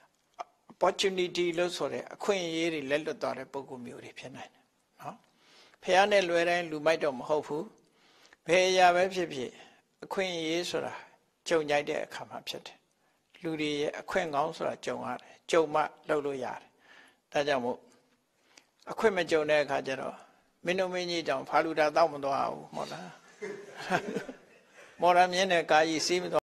opportunity လို့ဆိုတဲ့အခွင့်အရေးတွေလက်လွတ်သွားတဲ့ပုံကူမျိုးတွေဖြစ်နိုင်တယ်နော်ဖျားနဲ့လွဲတိုင်းလူမိုက်တော့မဟုတ်ဘူးဘယ်အရာပဲဖြစ်ဖြစ်အခွင့်အရေးဆိုတာကြုံကြိုက်တဲ့အခါမှာဖြစ်တယ်လူတွေရဲ့အခွင့်ကောင်းဆိုတာကြုံရတယ်ကြုံမှလုပ်လို့ရတယ်ဒါကြောင့်မို့အခွင့်မကြုံတဲ့အခါကျတော့မင်းတို့မင်းကြီးတောင်ဖာလူတာတောက်မသွားဘူးဟုတ်လားမော်ရမြင်းနဲ့ကာကြီးစီးမသွား